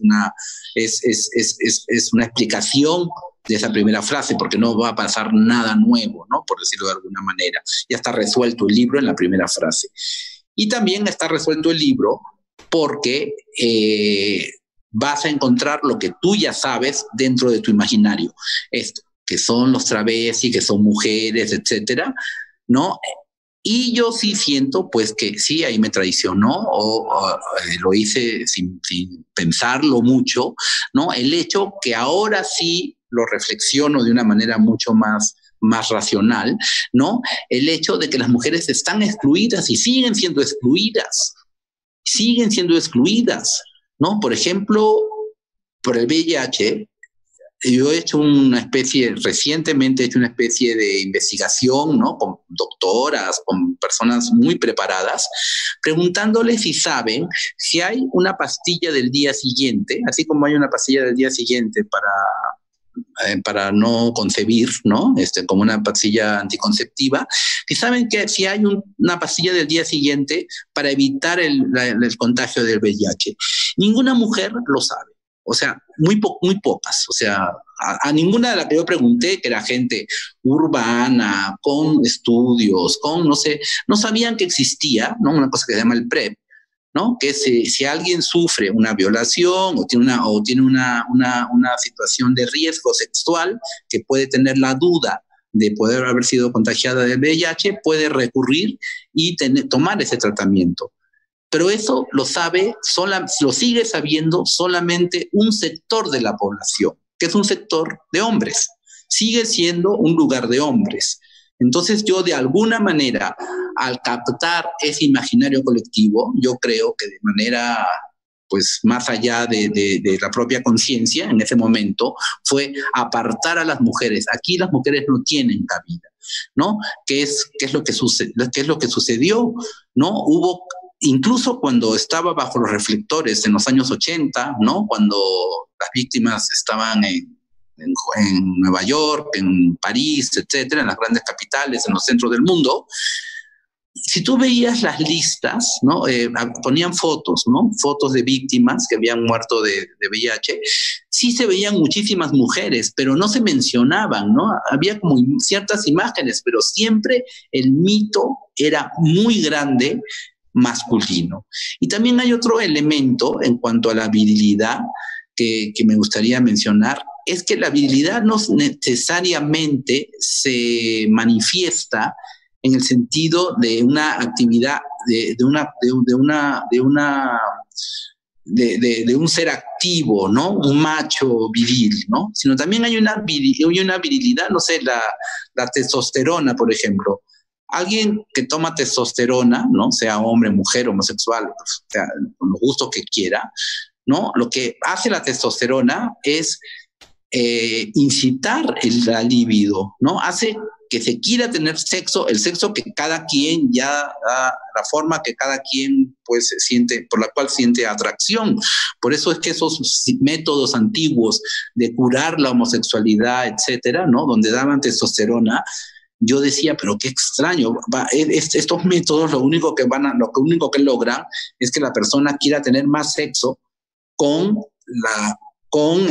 una explicación de esa primera frase, porque no va a pasar nada nuevo, ¿no? Por decirlo de alguna manera. Ya está resuelto el libro en la primera frase. Y también está resuelto el libro porque vas a encontrar lo que tú ya sabes dentro de tu imaginario. Esto, que son los travestis, que son mujeres, etcétera, ¿no? Y yo sí siento, pues, que sí, ahí me traicionó o lo hice sin pensarlo mucho, ¿no? El hecho que ahora sí lo reflexiono de una manera mucho más racional, ¿no? El hecho de que las mujeres están excluidas y siguen siendo excluidas, ¿no? Por ejemplo, por el VIH, yo he hecho recientemente he hecho una especie de investigación, ¿no? Con doctoras, con personas muy preparadas, preguntándoles si saben si hay una pastilla del día siguiente, así como hay una pastilla del día siguiente para no concebir, ¿no? Como una pastilla anticonceptiva, que saben que si hay una pastilla del día siguiente para evitar el contagio del VIH. Ninguna mujer lo sabe. O sea, muy pocas. O sea, a ninguna de las que yo pregunté, que era gente urbana, con estudios, no sabían que existía, ¿no? Una cosa que se llama el PrEP, ¿no? Que si alguien sufre una violación o tiene una situación de riesgo sexual, que puede tener la duda de poder haber sido contagiada del VIH, puede recurrir y tomar ese tratamiento. Pero eso lo sigue sabiendo solamente un sector de la población, que es un sector de hombres. Sigue siendo un lugar de hombres. Entonces yo de alguna manera, al captar ese imaginario colectivo, yo creo que de manera pues más allá de la propia conciencia en ese momento, fue apartar a las mujeres. Aquí las mujeres no tienen cabida, ¿no? ¿Qué es lo que sucedió? ¿No? Incluso cuando estaba bajo los reflectores en los años 80, ¿no? Cuando las víctimas estaban en Nueva York, en París, etcétera, en las grandes capitales, en los centros del mundo, si tú veías las listas, ¿no? Ponían fotos, ¿no? Fotos de víctimas que habían muerto de VIH. Sí se veían muchísimas mujeres, pero no se mencionaban, ¿no? Había como ciertas imágenes, pero siempre el mito era muy grande masculino. Y también hay otro elemento en cuanto a la virilidad que me gustaría mencionar, es que la virilidad no necesariamente se manifiesta en el sentido de una actividad, de un ser activo, ¿no? Un macho viril, ¿no? Sino también hay una virilidad, no sé, la testosterona, por ejemplo. Alguien que toma testosterona, ¿no? Sea hombre, mujer, homosexual, pues, sea, con los gustos que quiera, ¿no? Lo que hace la testosterona es incitar la libido, ¿no? Hace que se quiera tener sexo, el sexo que cada quien ya la forma que cada quien pues siente, por la cual siente atracción. Por eso es que esos métodos antiguos de curar la homosexualidad, etcétera, ¿no? Donde daban testosterona, yo decía, pero qué extraño, estos métodos lo único que logran es que la persona quiera tener más sexo con con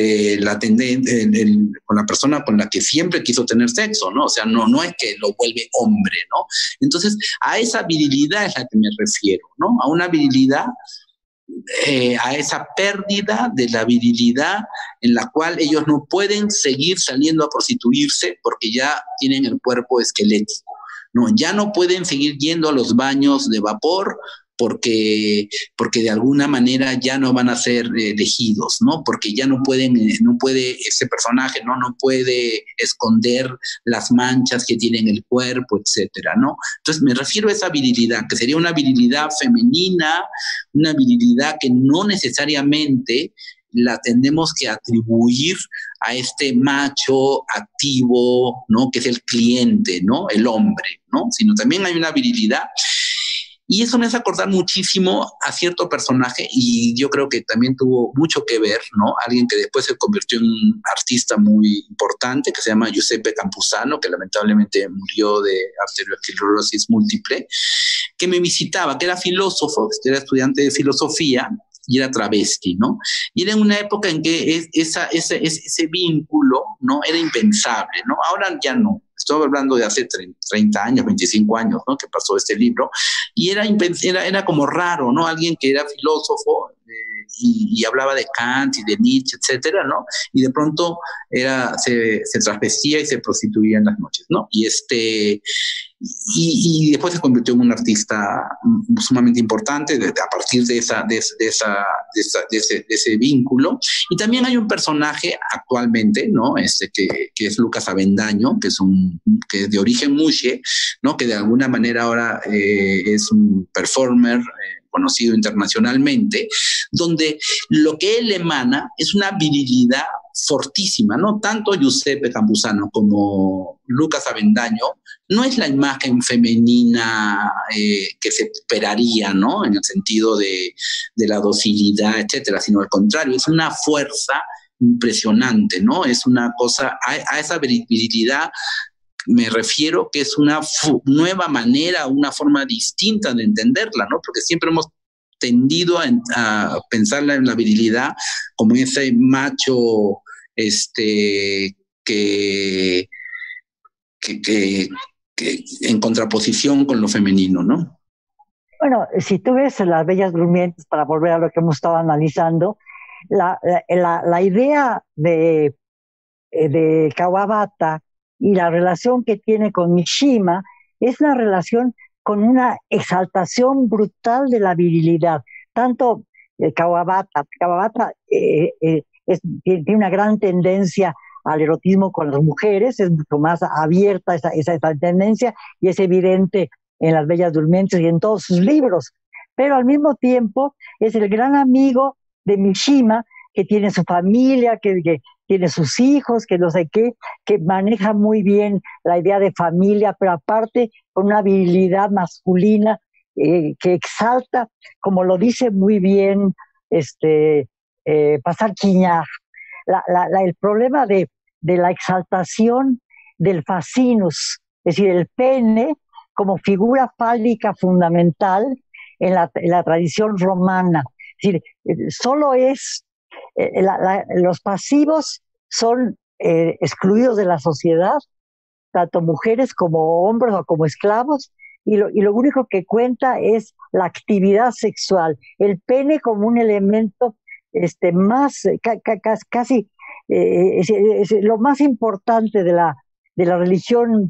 la persona con la que siempre quiso tener sexo, ¿no? O sea, no es que lo vuelve hombre, ¿no? Entonces, a esa virilidad es a la que me refiero, ¿no? A una virilidad, a esa pérdida de la virilidad en la cual ellos no pueden seguir saliendo a prostituirse porque ya tienen el cuerpo esquelético, ¿no? Ya no pueden seguir yendo a los baños de vapor porque de alguna manera ya no van a ser elegidos, ¿no? Porque ya no puede ese personaje, ¿no? No puede esconder las manchas que tiene en el cuerpo, etcétera, ¿no? Entonces me refiero a esa virilidad, que sería una virilidad femenina, una virilidad que no necesariamente la tenemos que atribuir a este macho activo, ¿no? Que es el cliente, ¿no? El hombre, ¿no? Sino también hay una virilidad. Y eso me hace acordar muchísimo a cierto personaje, y yo creo que también tuvo mucho que ver, ¿no? Alguien que después se convirtió en un artista muy importante, que se llama Giuseppe Campuzano, que lamentablemente murió de arteriosclerosis múltiple, que me visitaba, que era filósofo, era estudiante de filosofía, y era travesti, ¿no? Y era en una época en que ese vínculo, ¿no? Era impensable, ¿no? Ahora ya no. Estoy hablando de hace 30 años, 25 años, ¿no? Que pasó este libro. Y era como raro, ¿no? Alguien que era filósofo y hablaba de Kant y de Nietzsche, etcétera, ¿no? Y de pronto se travestía y se prostituía en las noches, ¿no? Y después se convirtió en un artista sumamente importante a partir de ese vínculo. Y también hay un personaje actualmente, ¿no? Que es Lucas Avendaño, que es de origen mushe, ¿no? Que de alguna manera ahora es un performer conocido internacionalmente, donde lo que él emana es una virilidad fortísima, ¿no? Tanto Giuseppe Campuzano como Lucas Avendaño no es la imagen femenina que se esperaría, ¿no? En el sentido de la docilidad, etcétera, sino al contrario, es una fuerza impresionante, ¿no? Es una cosa, a esa virilidad me refiero que es una nueva manera, una forma distinta de entenderla, ¿no? Porque siempre hemos tendido a pensarla en la virilidad como ese macho que en contraposición con lo femenino, ¿no? Bueno, si tú ves Las Bellas Durmientes, para volver a lo que hemos estado analizando, la idea de Kawabata y la relación que tiene con Mishima es una relación con una exaltación brutal de la virilidad. Tanto Kawabata tiene una gran tendencia al erotismo con las mujeres, es mucho más abierta esa tendencia, y es evidente en Las Bellas Durmientes y en todos sus libros. Pero al mismo tiempo es el gran amigo de Mishima, que tiene su familia, que tiene sus hijos, que no sé qué, que maneja muy bien la idea de familia, pero aparte con una virilidad masculina que exalta, como lo dice muy bien Pasar Quiñar. El problema de la exaltación del fascinus, es decir, el pene como figura fálica fundamental en la tradición romana. Es decir, solo es, los pasivos son excluidos de la sociedad, tanto mujeres como hombres o como esclavos, y lo único que cuenta es la actividad sexual, el pene como un elemento más, casi, es lo más importante de la religión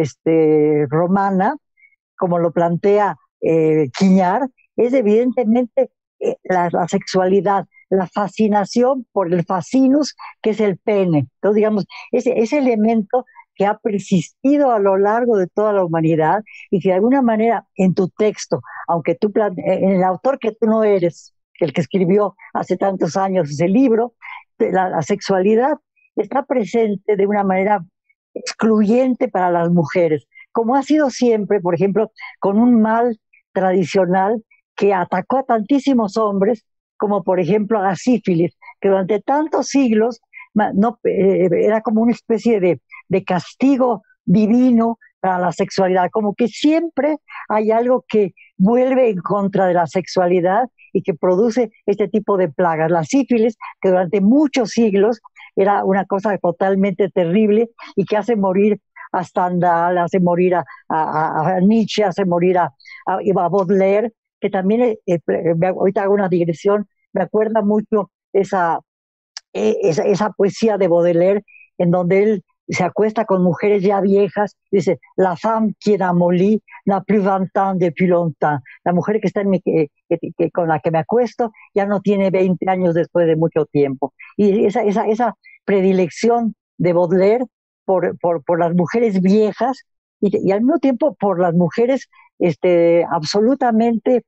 romana, como lo plantea Quiñar, es evidentemente la sexualidad, la fascinación por el fascinus, que es el pene. Entonces, digamos, ese elemento que ha persistido a lo largo de toda la humanidad y que de alguna manera en tu texto, aunque en el autor que tú no eres, el que escribió hace tantos años ese libro, la sexualidad está presente de una manera excluyente para las mujeres, como ha sido siempre, por ejemplo, con un mal tradicional que atacó a tantísimos hombres, como por ejemplo a la sífilis, que durante tantos siglos no, era como una especie de castigo divino para la sexualidad, como que siempre hay algo que vuelve en contra de la sexualidad y que produce este tipo de plagas. La sífilis, que durante muchos siglos era una cosa totalmente terrible y que hace morir a Stendhal, hace morir a Nietzsche, hace morir a Baudelaire, que también, ahorita hago una digresión, me acuerda mucho esa poesía de Baudelaire, en donde él se acuesta con mujeres ya viejas, dice, la femme qui est dans mon lit n'a plus 20 ans depuis longtemps. La mujer que está con la que me acuesto ya no tiene 20 años después de mucho tiempo. Y esa predilección de Baudelaire por las mujeres viejas y al mismo tiempo por las mujeres absolutamente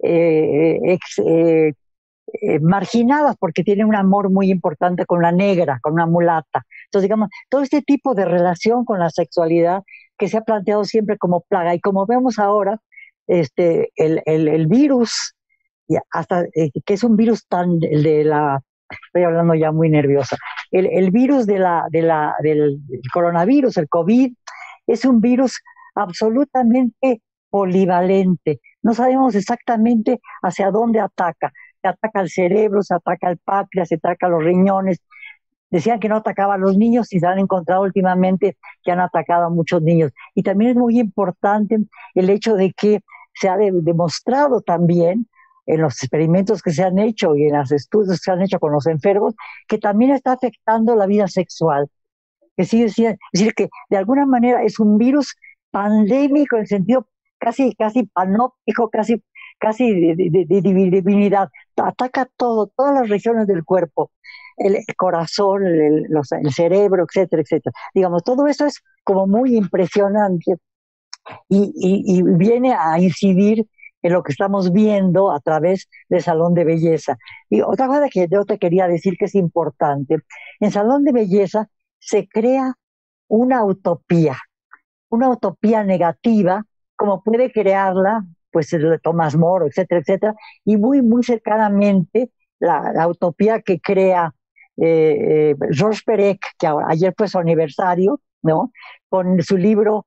marginadas, porque tienen un amor muy importante con la negra, con una mulata. Entonces, digamos, todo este tipo de relación con la sexualidad que se ha planteado siempre como plaga, y como vemos ahora, el virus, hasta que es un virus estoy hablando ya muy nerviosa, el virus del coronavirus, el COVID, es un virus absolutamente polivalente. No sabemos exactamente hacia dónde ataca. Se ataca al cerebro, se ataca al páncreas, se ataca a los riñones. Decían que no atacaba a los niños y se han encontrado últimamente que han atacado a muchos niños. Y también es muy importante el hecho de que se ha demostrado también en los experimentos que se han hecho y en los estudios que se han hecho con los enfermos, que también está afectando la vida sexual. Es decir, que de alguna manera es un virus pandémico en el sentido casi panóptico, casi de divinidad. Ataca todas las regiones del cuerpo, el corazón, el cerebro, etcétera, etcétera. Digamos, todo eso es como muy impresionante y viene a incidir en lo que estamos viendo a través del Salón de Belleza. Y otra cosa que yo te quería decir que es importante, en Salón de Belleza se crea una utopía negativa, como puede crearla pues Tomás Moro, etcétera, etcétera, y muy, muy cercanamente la utopía que crea Georges Perec, que ayer fue su aniversario, ¿no? Con su libro,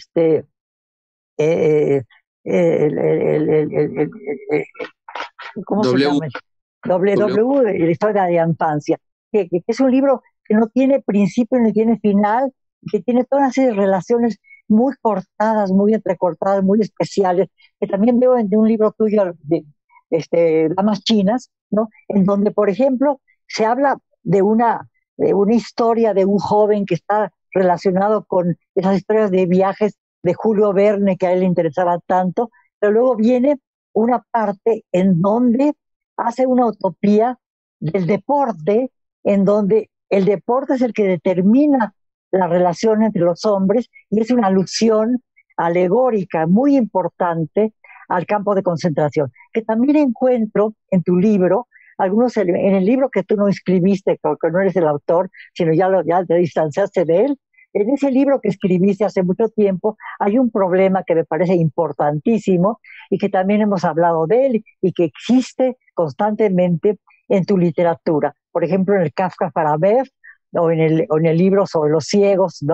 ¿cómo se llama? WW, la historia de la infancia, que es un libro que no tiene principio ni tiene final, que tiene todas una serie de relaciones muy cortadas, muy entrecortadas, muy especiales, que también veo en un libro tuyo de Damas Chinas, ¿no? En donde, por ejemplo, se habla de una historia de un joven que está relacionado con esas historias de viajes de Julio Verne que a él le interesaba tanto, pero luego viene una parte en donde hace una utopía del deporte, en donde el deporte es el que determina la relación entre los hombres y es una alusión alegórica muy importante al campo de concentración, que también encuentro en tu libro, en el libro que tú no escribiste, porque no eres el autor, sino ya te distanciaste de él. En ese libro que escribiste hace mucho tiempo hay un problema que me parece importantísimo y que también hemos hablado de él y que existe constantemente en tu literatura. Por ejemplo, en el Kafka Farabev o en el libro sobre los ciegos, ¿no?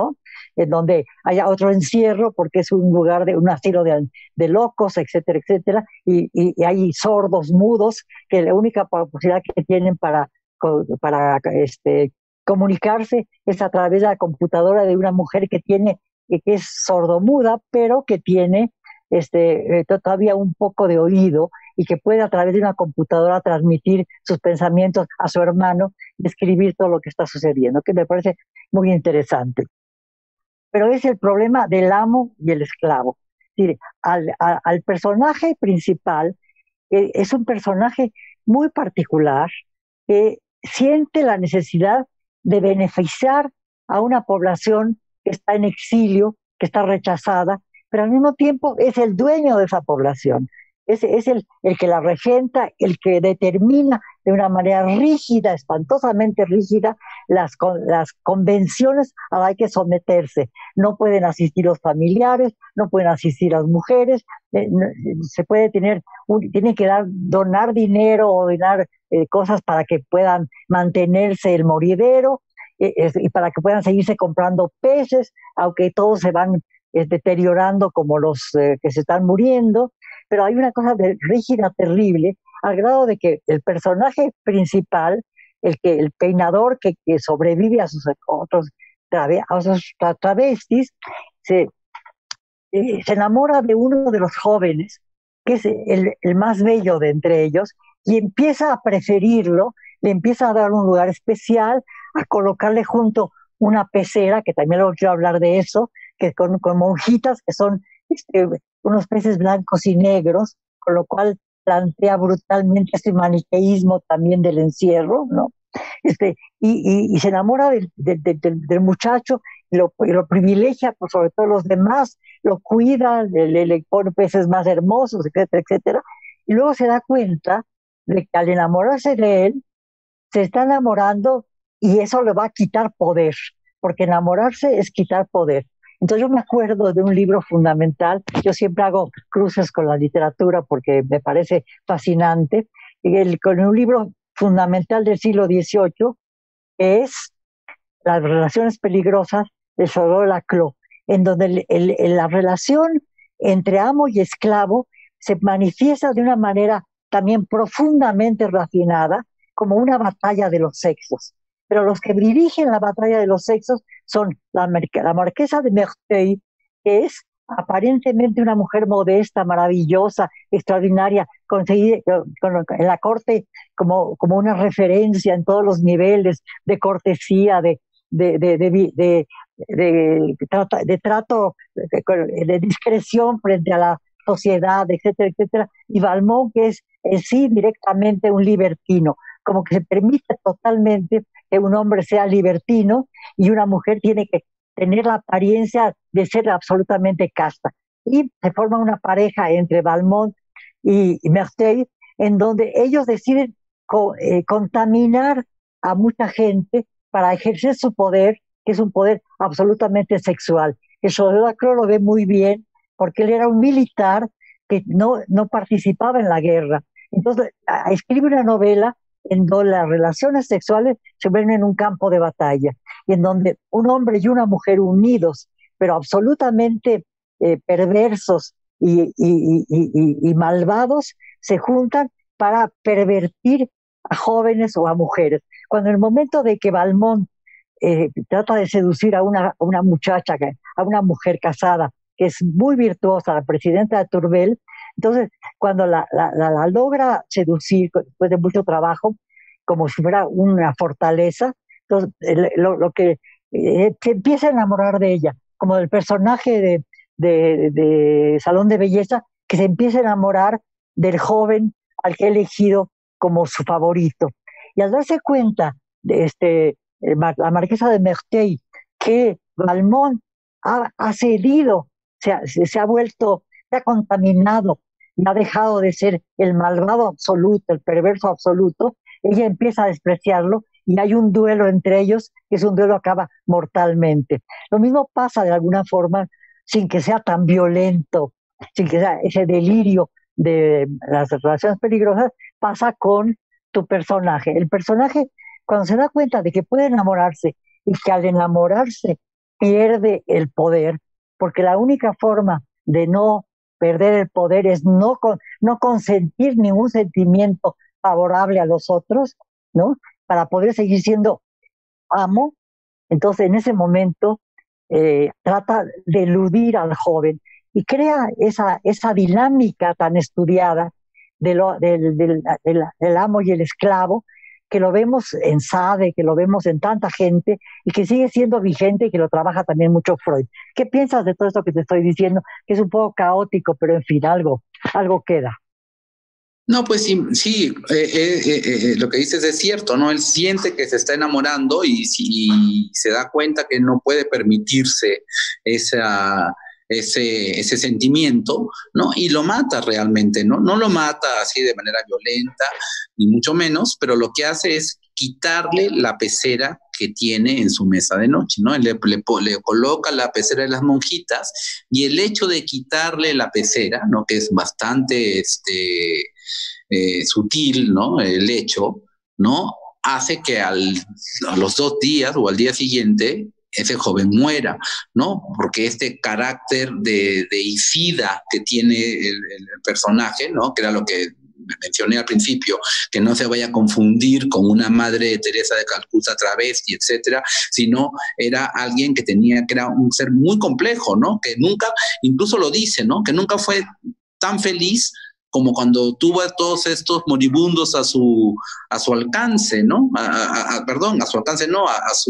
en donde haya otro encierro, porque es un lugar de un asilo de locos, etcétera, etcétera, y hay sordos, mudos, que la única posibilidad que tienen para comunicarse es a través de la computadora de una mujer que es sordomuda, pero que tiene todavía un poco de oído y que puede a través de una computadora transmitir sus pensamientos a su hermano y escribir todo lo que está sucediendo, que me parece muy interesante. Pero es el problema del amo y el esclavo. Es decir, al personaje principal, es un personaje muy particular, que siente la necesidad de beneficiar a una población que está en exilio, que está rechazada, pero al mismo tiempo es el dueño de esa población. Es el que la regenta, el que determina de una manera rígida, espantosamente rígida, las convenciones a las que hay que someterse. No pueden asistir los familiares, no pueden asistir las mujeres, se puede tienen que donar dinero o donar cosas para que puedan mantenerse el moridero, y para que puedan seguirse comprando peces, aunque todos se van deteriorando como los que se están muriendo. Pero hay una cosa rígida, terrible, al grado de que el personaje principal, el peinador que sobrevive a sus otros travestis, se enamora de uno de los jóvenes, que es el más bello de entre ellos, y empieza a preferirlo, le empieza a dar un lugar especial, a colocarle junto una pecera, que también luego quiero hablar de eso, que con monjitas que son unos peces blancos y negros, con lo cual plantea brutalmente este maniqueísmo también del encierro, ¿no? Y se enamora del muchacho y lo privilegia por sobre todo los demás, lo cuida, le pone peces más hermosos, etcétera, etcétera. Y luego se da cuenta de que al enamorarse de él, se está enamorando y eso le va a quitar poder, porque enamorarse es quitar poder. Entonces yo me acuerdo de un libro fundamental, yo siempre hago cruces con la literatura porque me parece fascinante, con un libro fundamental del siglo XVIII, que es Las relaciones peligrosas de Charles Laclos, en donde la relación entre amo y esclavo se manifiesta de una manera también profundamente refinada, como una batalla de los sexos. Pero los que dirigen la batalla de los sexos son la marquesa de Merteuil, que es aparentemente una mujer modesta, maravillosa, extraordinaria, conseguida en la corte como una referencia en todos los niveles de cortesía, de trato, de discreción frente a la sociedad, etcétera, etcétera. Y Valmont, que es en sí directamente un libertino, como que se permite totalmente que un hombre sea libertino y una mujer tiene que tener la apariencia de ser absolutamente casta. Y se forma una pareja entre Valmont y Merteuil, en donde ellos deciden contaminar a mucha gente para ejercer su poder, que es un poder absolutamente sexual. Eso Laclos lo ve muy bien, porque él era un militar que no participaba en la guerra. Entonces, escribe una novela en donde las relaciones sexuales se ven en un campo de batalla, y en donde un hombre y una mujer unidos, pero absolutamente perversos y malvados, se juntan para pervertir a jóvenes o a mujeres. Cuando en el momento de que Valmont trata de seducir a una muchacha, a una mujer casada, que es muy virtuosa, la presidenta de Turbel, entonces cuando la logra seducir después de mucho trabajo, como si fuera una fortaleza, entonces lo que se empieza a enamorar de ella, como del personaje de Salón de Belleza, que se empieza a enamorar del joven al que ha elegido como su favorito. Y al darse cuenta de la marquesa de Merteuil, que Valmont ha cedido, se ha vuelto, se ha contaminado y ha dejado de ser el malvado absoluto, el perverso absoluto, ella empieza a despreciarlo y hay un duelo entre ellos, que es un duelo que acaba mortalmente. Lo mismo pasa de alguna forma, sin que sea tan violento, sin que sea ese delirio de las relaciones peligrosas, pasa con tu personaje. El personaje, cuando se da cuenta de que puede enamorarse y que al enamorarse pierde el poder, porque la única forma de no perder el poder es no consentir ningún sentimiento favorable a los otros, ¿no? Para poder seguir siendo amo. Entonces, en ese momento, trata de eludir al joven y crea esa dinámica tan estudiada del amo y el esclavo, que lo vemos en Sade, que lo vemos en tanta gente y que sigue siendo vigente y que lo trabaja también mucho Freud. ¿Qué piensas de todo esto que te estoy diciendo? Que es un poco caótico, pero en fin, algo queda. No, pues sí, sí, lo que dices es cierto, ¿no? Él siente que se está enamorando y se da cuenta que no puede permitirse ese sentimiento, ¿no? Y lo mata realmente, ¿no? No lo mata así de manera violenta, ni mucho menos, pero lo que hace es quitarle la pecera que tiene en su mesa de noche, ¿no? Le coloca la pecera de las monjitas y el hecho de quitarle la pecera, ¿no? Que es bastante sutil, ¿no? El hecho, ¿no? Hace que a los 2 días o al día siguiente ese joven muera, ¿no? Porque este carácter de deicida que tiene el personaje, ¿no? Que era lo que mencioné al principio, que no se vaya a confundir con una madre de Teresa de Calcuta travesti, etcétera, sino era alguien que era un ser muy complejo, ¿no? Que nunca, incluso lo dice, ¿no? Que nunca fue tan feliz como cuando tuvo a todos estos moribundos a su alcance, ¿no? Perdón, a su alcance no,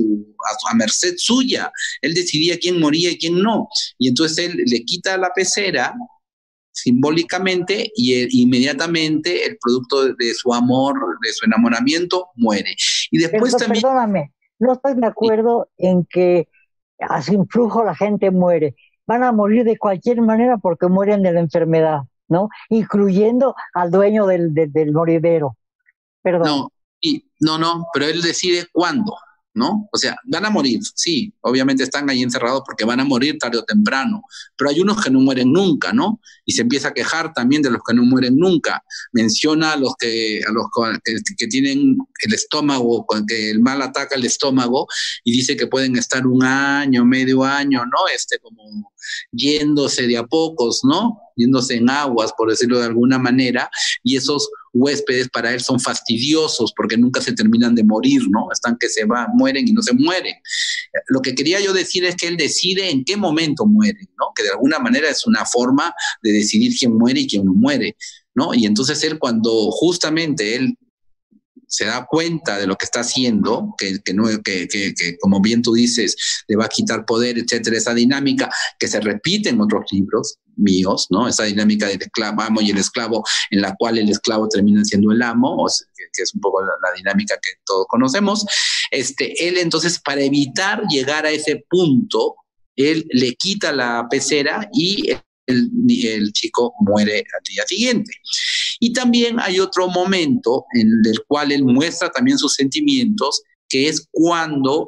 a merced suya. Él decidía quién moría y quién no. Y entonces él le quita la pecera simbólicamente y inmediatamente el producto de su amor, de su enamoramiento, muere. Y después también... Perdóname, no estoy de acuerdo en que a su influjo la gente muere. Van a morir de cualquier manera porque mueren de la enfermedad, ¿no? Incluyendo al dueño del moridero. Perdón. No, pero él decide cuándo, ¿no? O sea, van a morir, sí, obviamente están ahí encerrados porque van a morir tarde o temprano, pero hay unos que no mueren nunca, ¿no? Y se empieza a quejar también de los que no mueren nunca. Menciona a los que tienen el estómago, que el mal ataca el estómago, y dice que pueden estar 1 año, medio año, ¿no? Como yéndose de a pocos, ¿no? Yéndose en aguas, por decirlo de alguna manera, y esos huéspedes para él son fastidiosos porque nunca se terminan de morir, ¿no? Están que se van, mueren y no se mueren. Lo que quería yo decir es que él decide en qué momento mueren, ¿no? Que de alguna manera es una forma de decidir quién muere y quién no muere, ¿no? Y entonces él, cuando justamente él se da cuenta de lo que está haciendo, que como bien tú dices, le va a quitar poder, etcétera, esa dinámica que se repite en otros libros míos, ¿no? Esa dinámica del amo y el esclavo, en la cual el esclavo termina siendo el amo, que es un poco la dinámica que todos conocemos. Él entonces, para evitar llegar a ese punto, él le quita la pecera y el chico muere al día siguiente. Y también hay otro momento en el cual él muestra también sus sentimientos, que es cuando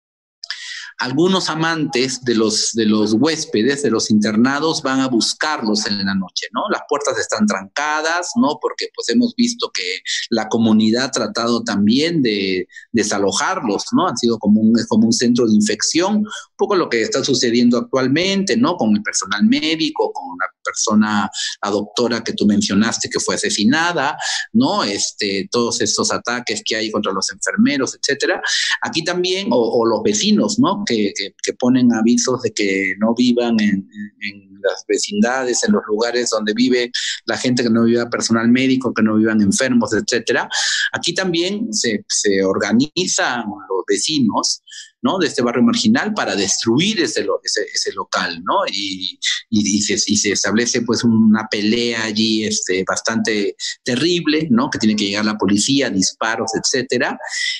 algunos amantes de los huéspedes, de los internados, van a buscarlos en la noche, ¿no? Las puertas están trancadas, ¿no? Porque pues hemos visto que la comunidad ha tratado también de desalojarlos, ¿no? Han sido como un centro de infección, un poco lo que está sucediendo actualmente, ¿no? Con el personal médico, con la doctora que tú mencionaste que fue asesinada, ¿no? Todos estos ataques que hay contra los enfermeros, etcétera. Aquí también, o los vecinos, ¿no? Que ponen avisos de que no vivan en las vecindades, en los lugares donde vive la gente, que no viva personal médico, que no vivan enfermos, etcétera. Aquí también se organizan los vecinos, ¿no? De este barrio marginal para destruir ese local, ¿no? Y se establece pues una pelea allí bastante terrible, ¿no? Que tiene que llegar la policía, disparos, etcétera.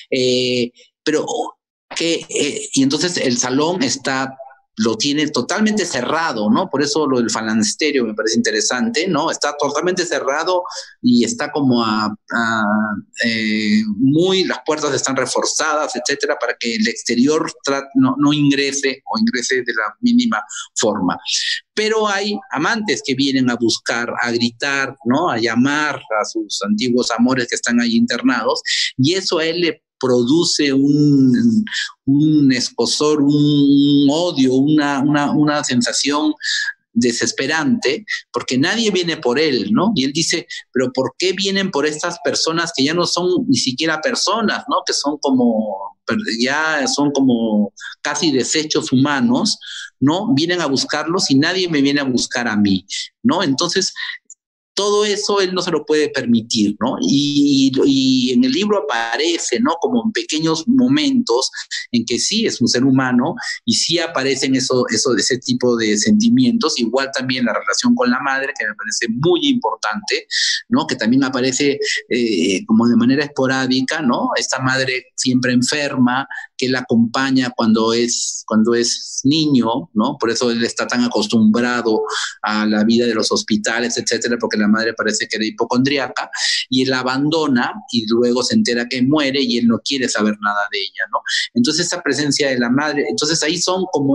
Y entonces el salón lo tiene totalmente cerrado, ¿no? Por eso lo del falansterio me parece interesante, ¿no? Está totalmente cerrado y está como las puertas están reforzadas, etcétera, para que el exterior no ingrese o ingrese de la mínima forma. Pero hay amantes que vienen a buscar, a gritar, ¿no? A llamar a sus antiguos amores que están ahí internados, y eso a él le produce un escozor, un odio, una sensación desesperante, porque nadie viene por él, ¿no? Y él dice, pero ¿por qué vienen por estas personas que ya no son ni siquiera personas, ¿no? Que son ya son como casi desechos humanos, ¿no? Vienen a buscarlos y nadie me viene a buscar a mí, ¿no? Entonces, todo eso él no se lo puede permitir, ¿no? Y en el libro aparece, ¿no? Como en pequeños momentos en que sí es un ser humano y sí aparecen ese tipo de sentimientos. Igual también la relación con la madre, que me parece muy importante, ¿no? Que también aparece como de manera esporádica, ¿no? Esta madre siempre enferma, que él acompaña cuando es niño, ¿no? Por eso él está tan acostumbrado a la vida de los hospitales, etcétera, porque la madre parece que era hipocondríaca, y él la abandona y luego se entera que muere y él no quiere saber nada de ella, ¿no? Entonces esa presencia de la madre, entonces ahí son como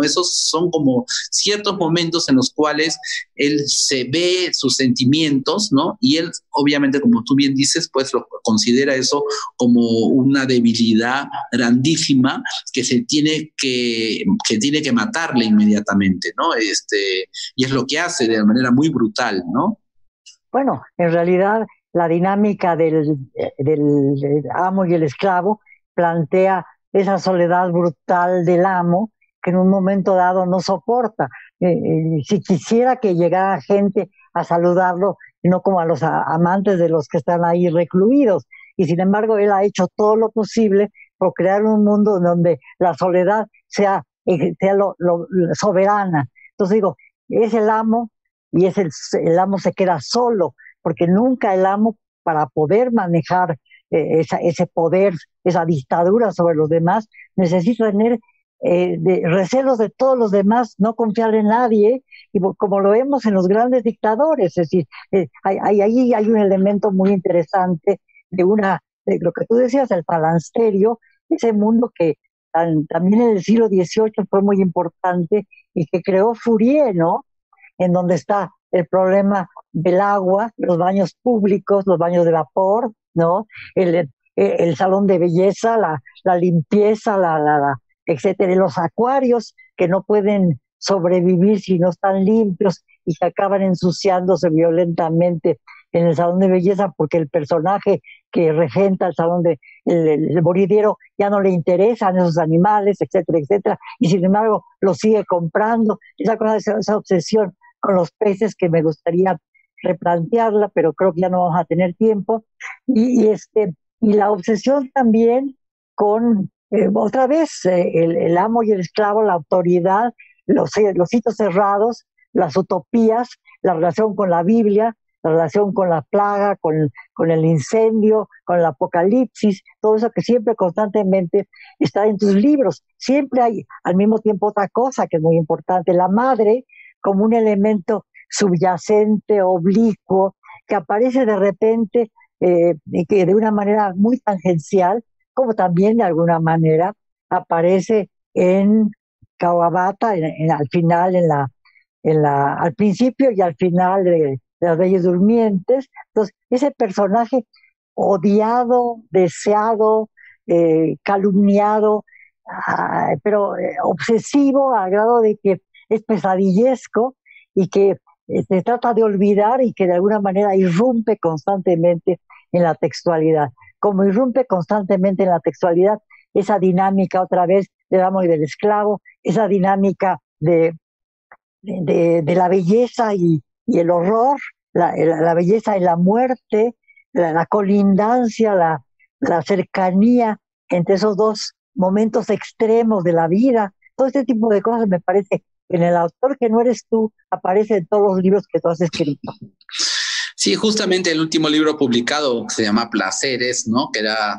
ciertos momentos en los cuales él se ve sus sentimientos, ¿no? Y él obviamente, como tú bien dices, pues lo considera eso como una debilidad grandísima que tiene que matarle inmediatamente, ¿no? Y es lo que hace de manera muy brutal, ¿no? Bueno, en realidad la dinámica del amo y el esclavo plantea esa soledad brutal del amo que en un momento dado no soporta. Si quisiera que llegara gente a saludarlo, no como a los amantes de los que están ahí recluidos. Y sin embargo, él ha hecho todo lo posible por crear un mundo donde la soledad sea lo soberana. Entonces digo, es el amo y el amo se queda solo, porque nunca el amo, para poder manejar ese poder, esa dictadura sobre los demás, necesita tener recelos de todos los demás, no confiar en nadie, y como lo vemos en los grandes dictadores. Es decir, ahí hay un elemento muy interesante de lo que tú decías, el falansterio, ese mundo que también en el siglo XVIII fue muy importante y que creó Fourier, ¿no? En donde está el problema del agua, los baños públicos, los baños de vapor, ¿no? El salón de belleza, la limpieza, etcétera, y los acuarios que no pueden sobrevivir si no están limpios y que acaban ensuciándose violentamente en el salón de belleza porque el personaje que regenta el salón el moridero ya no le interesan esos animales, etcétera, etcétera, y sin embargo lo sigue comprando. Esa obsesión con los peces que me gustaría replantearla, pero creo que ya no vamos a tener tiempo. Y la obsesión también con, otra vez, el amo y el esclavo, la autoridad, los sitios cerrados, las utopías, la relación con la Biblia, la relación con la plaga, con el incendio, con el apocalipsis, todo eso que siempre constantemente está en tus libros. Siempre hay al mismo tiempo otra cosa que es muy importante, la madre como un elemento subyacente, oblicuo, que aparece de repente y que de una manera muy tangencial, como también de alguna manera aparece en Kawabata, al final, al principio y al final de Las Bellas Durmientes. Entonces, ese personaje odiado, deseado, calumniado, pero obsesivo al grado de que es pesadillesco y que se trata de olvidar y que de alguna manera irrumpe constantemente en la textualidad. Como irrumpe constantemente en la textualidad esa dinámica otra vez del amo y del esclavo, esa dinámica de la belleza y el horror, la belleza y la muerte, la colindancia, la cercanía entre esos dos momentos extremos de la vida. Todo este tipo de cosas me parece en el autor que no eres tú, aparece en todos los libros que tú has escrito. Sí, justamente el último libro publicado se llama Placeres, ¿no? Que era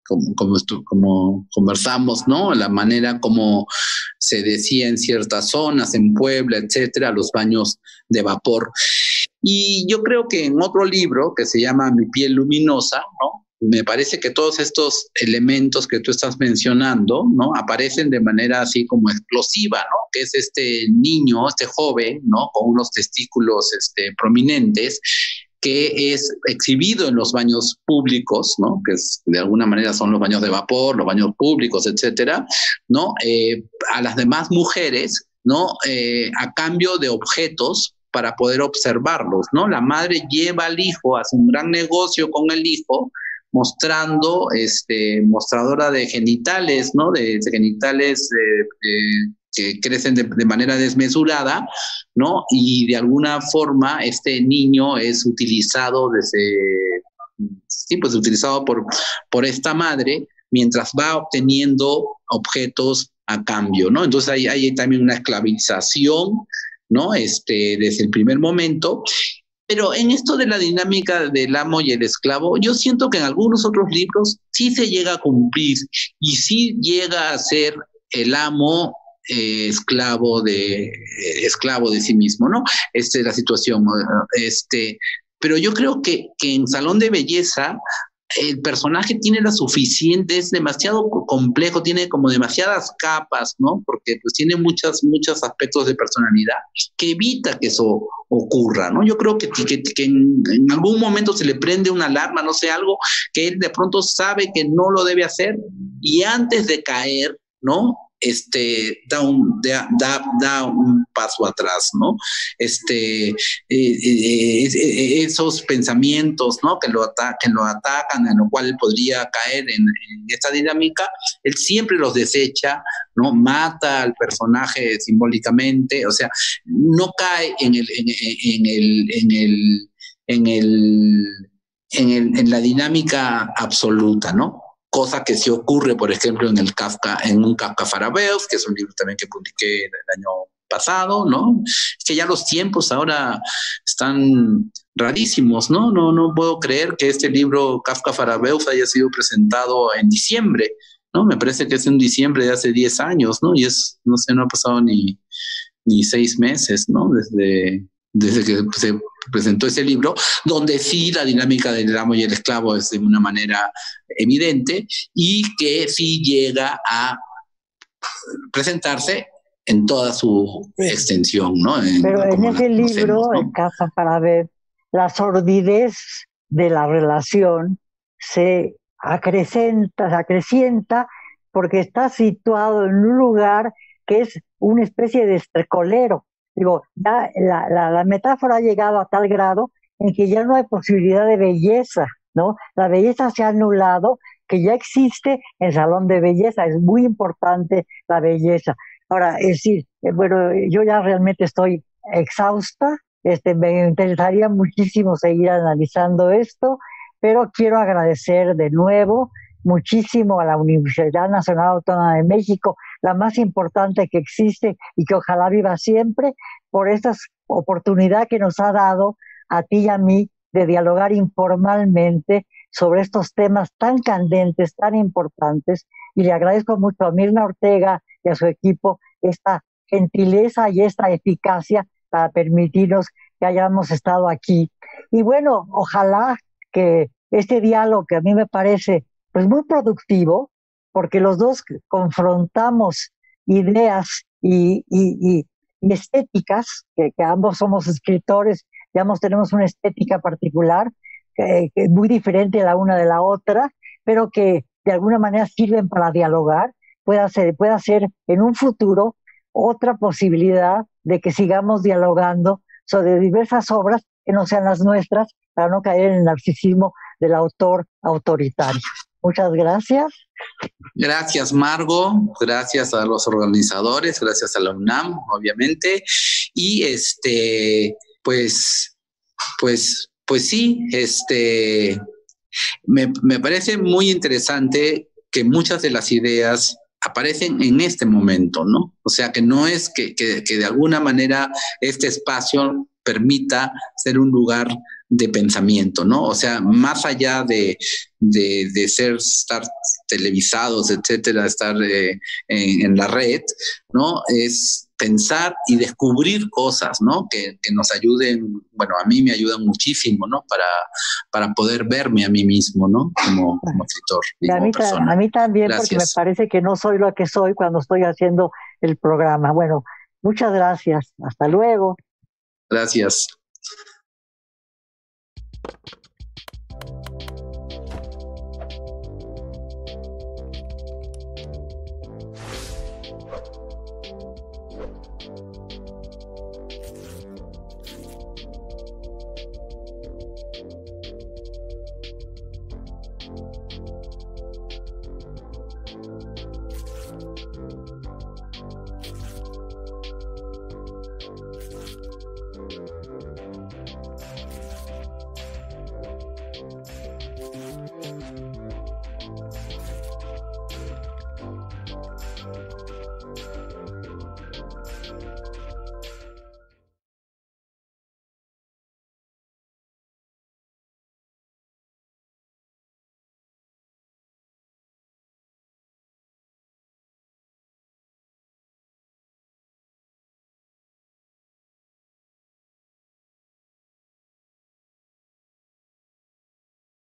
como conversamos, ¿no? La manera como se decía en ciertas zonas, en Puebla, etcétera, los baños de vapor. Y yo creo que en otro libro que se llama Mi piel luminosa, ¿no? Me parece que todos estos elementos que tú estás mencionando, ¿no? Aparecen de manera así como explosiva, ¿no? Que es este niño, este joven, ¿no? Con unos testículos prominentes, que es exhibido en los baños públicos, ¿no? Que de alguna manera son los baños de vapor, los baños públicos, etcétera, ¿no? A las demás mujeres, ¿no? A cambio de objetos para poder observarlos, ¿no? La madre lleva al hijo, hace un gran negocio con el hijo, mostrando, mostradora de genitales, ¿no? De genitales que crecen de manera desmesurada, ¿no? Y de alguna forma este niño es utilizado utilizado por esta madre mientras va obteniendo objetos a cambio, ¿no? Entonces hay también una esclavización, ¿no? Desde el primer momento. Pero en esto de la dinámica del amo y el esclavo, yo siento que en algunos otros libros sí se llega a cumplir y sí llega a ser el amo esclavo de sí mismo, ¿no? La situación. Pero yo creo que en Salón de Belleza el personaje tiene la suficiente, es demasiado complejo, tiene como demasiadas capas, ¿no? Porque pues tiene muchos aspectos de personalidad que evita que eso ocurra, ¿no? Yo creo que en algún momento se le prende una alarma, no sé, algo que él de pronto sabe que no lo debe hacer y antes de caer, ¿no? Da un paso atrás, ¿no? Esos pensamientos, ¿no? Que lo atacan, en lo cual él podría caer en esta dinámica, él siempre los desecha, ¿no? Mata al personaje simbólicamente, o sea, no cae en la dinámica absoluta, ¿no? Cosa que sí ocurre, por ejemplo, en un Kafka Farabeus, que es un libro también que publiqué el año pasado, ¿no? Es que ya los tiempos ahora están rarísimos, ¿no? No puedo creer que este libro Kafka Farabeus haya sido presentado en diciembre, ¿no? Me parece que es en diciembre de hace 10 años, ¿no? Y no sé, no ha pasado ni 6 meses, ¿no? Desde que se presentó ese libro, donde sí la dinámica del amo y el esclavo es de una manera evidente y que sí llega a presentarse en toda su extensión, ¿no? Pero en ese libro, ¿no? En Casa para Ver, la sordidez de la relación se acrecienta porque está situado en un lugar que es una especie de estercolero. Digo, ya la metáfora ha llegado a tal grado en que ya no hay posibilidad de belleza, ¿no? La belleza se ha anulado, que ya existe el salón de belleza, es muy importante la belleza. Ahora, es decir, bueno, yo ya realmente estoy exhausta, me interesaría muchísimo seguir analizando esto, pero quiero agradecer de nuevo muchísimo a la Universidad Nacional Autónoma de México, la más importante que existe y que ojalá viva siempre, por esta oportunidad que nos ha dado a ti y a mí de dialogar informalmente sobre estos temas tan candentes, tan importantes, y le agradezco mucho a Mirna Ortega y a su equipo esta gentileza y esta eficacia para permitirnos que hayamos estado aquí. Y bueno, ojalá que este diálogo, que a mí me parece pues muy productivo, porque los dos confrontamos ideas y estéticas, que ambos somos escritores y ambos tenemos una estética particular, que es muy diferente la una de la otra, pero que de alguna manera sirven para dialogar, pueda ser en un futuro otra posibilidad de que sigamos dialogando sobre diversas obras que no sean las nuestras, para no caer en el narcisismo del autor autoritario. Muchas gracias. Gracias, Margo. Gracias a los organizadores, gracias a la UNAM, obviamente. Y pues sí, me parece muy interesante que muchas de las ideas aparecen en este momento, ¿no? O sea, que no es que de alguna manera este espacio permita ser un lugar de pensamiento, ¿no? O sea, más allá de estar televisados, etcétera, estar en la red, ¿no? Es pensar y descubrir cosas, ¿no? Que nos ayuden, bueno, a mí me ayudan muchísimo, ¿no? Para poder verme a mí mismo, ¿no? Como escritor. Y a mí también. Gracias. Porque me parece que no soy lo que soy cuando estoy haciendo el programa. Bueno, muchas gracias. Hasta luego. Gracias.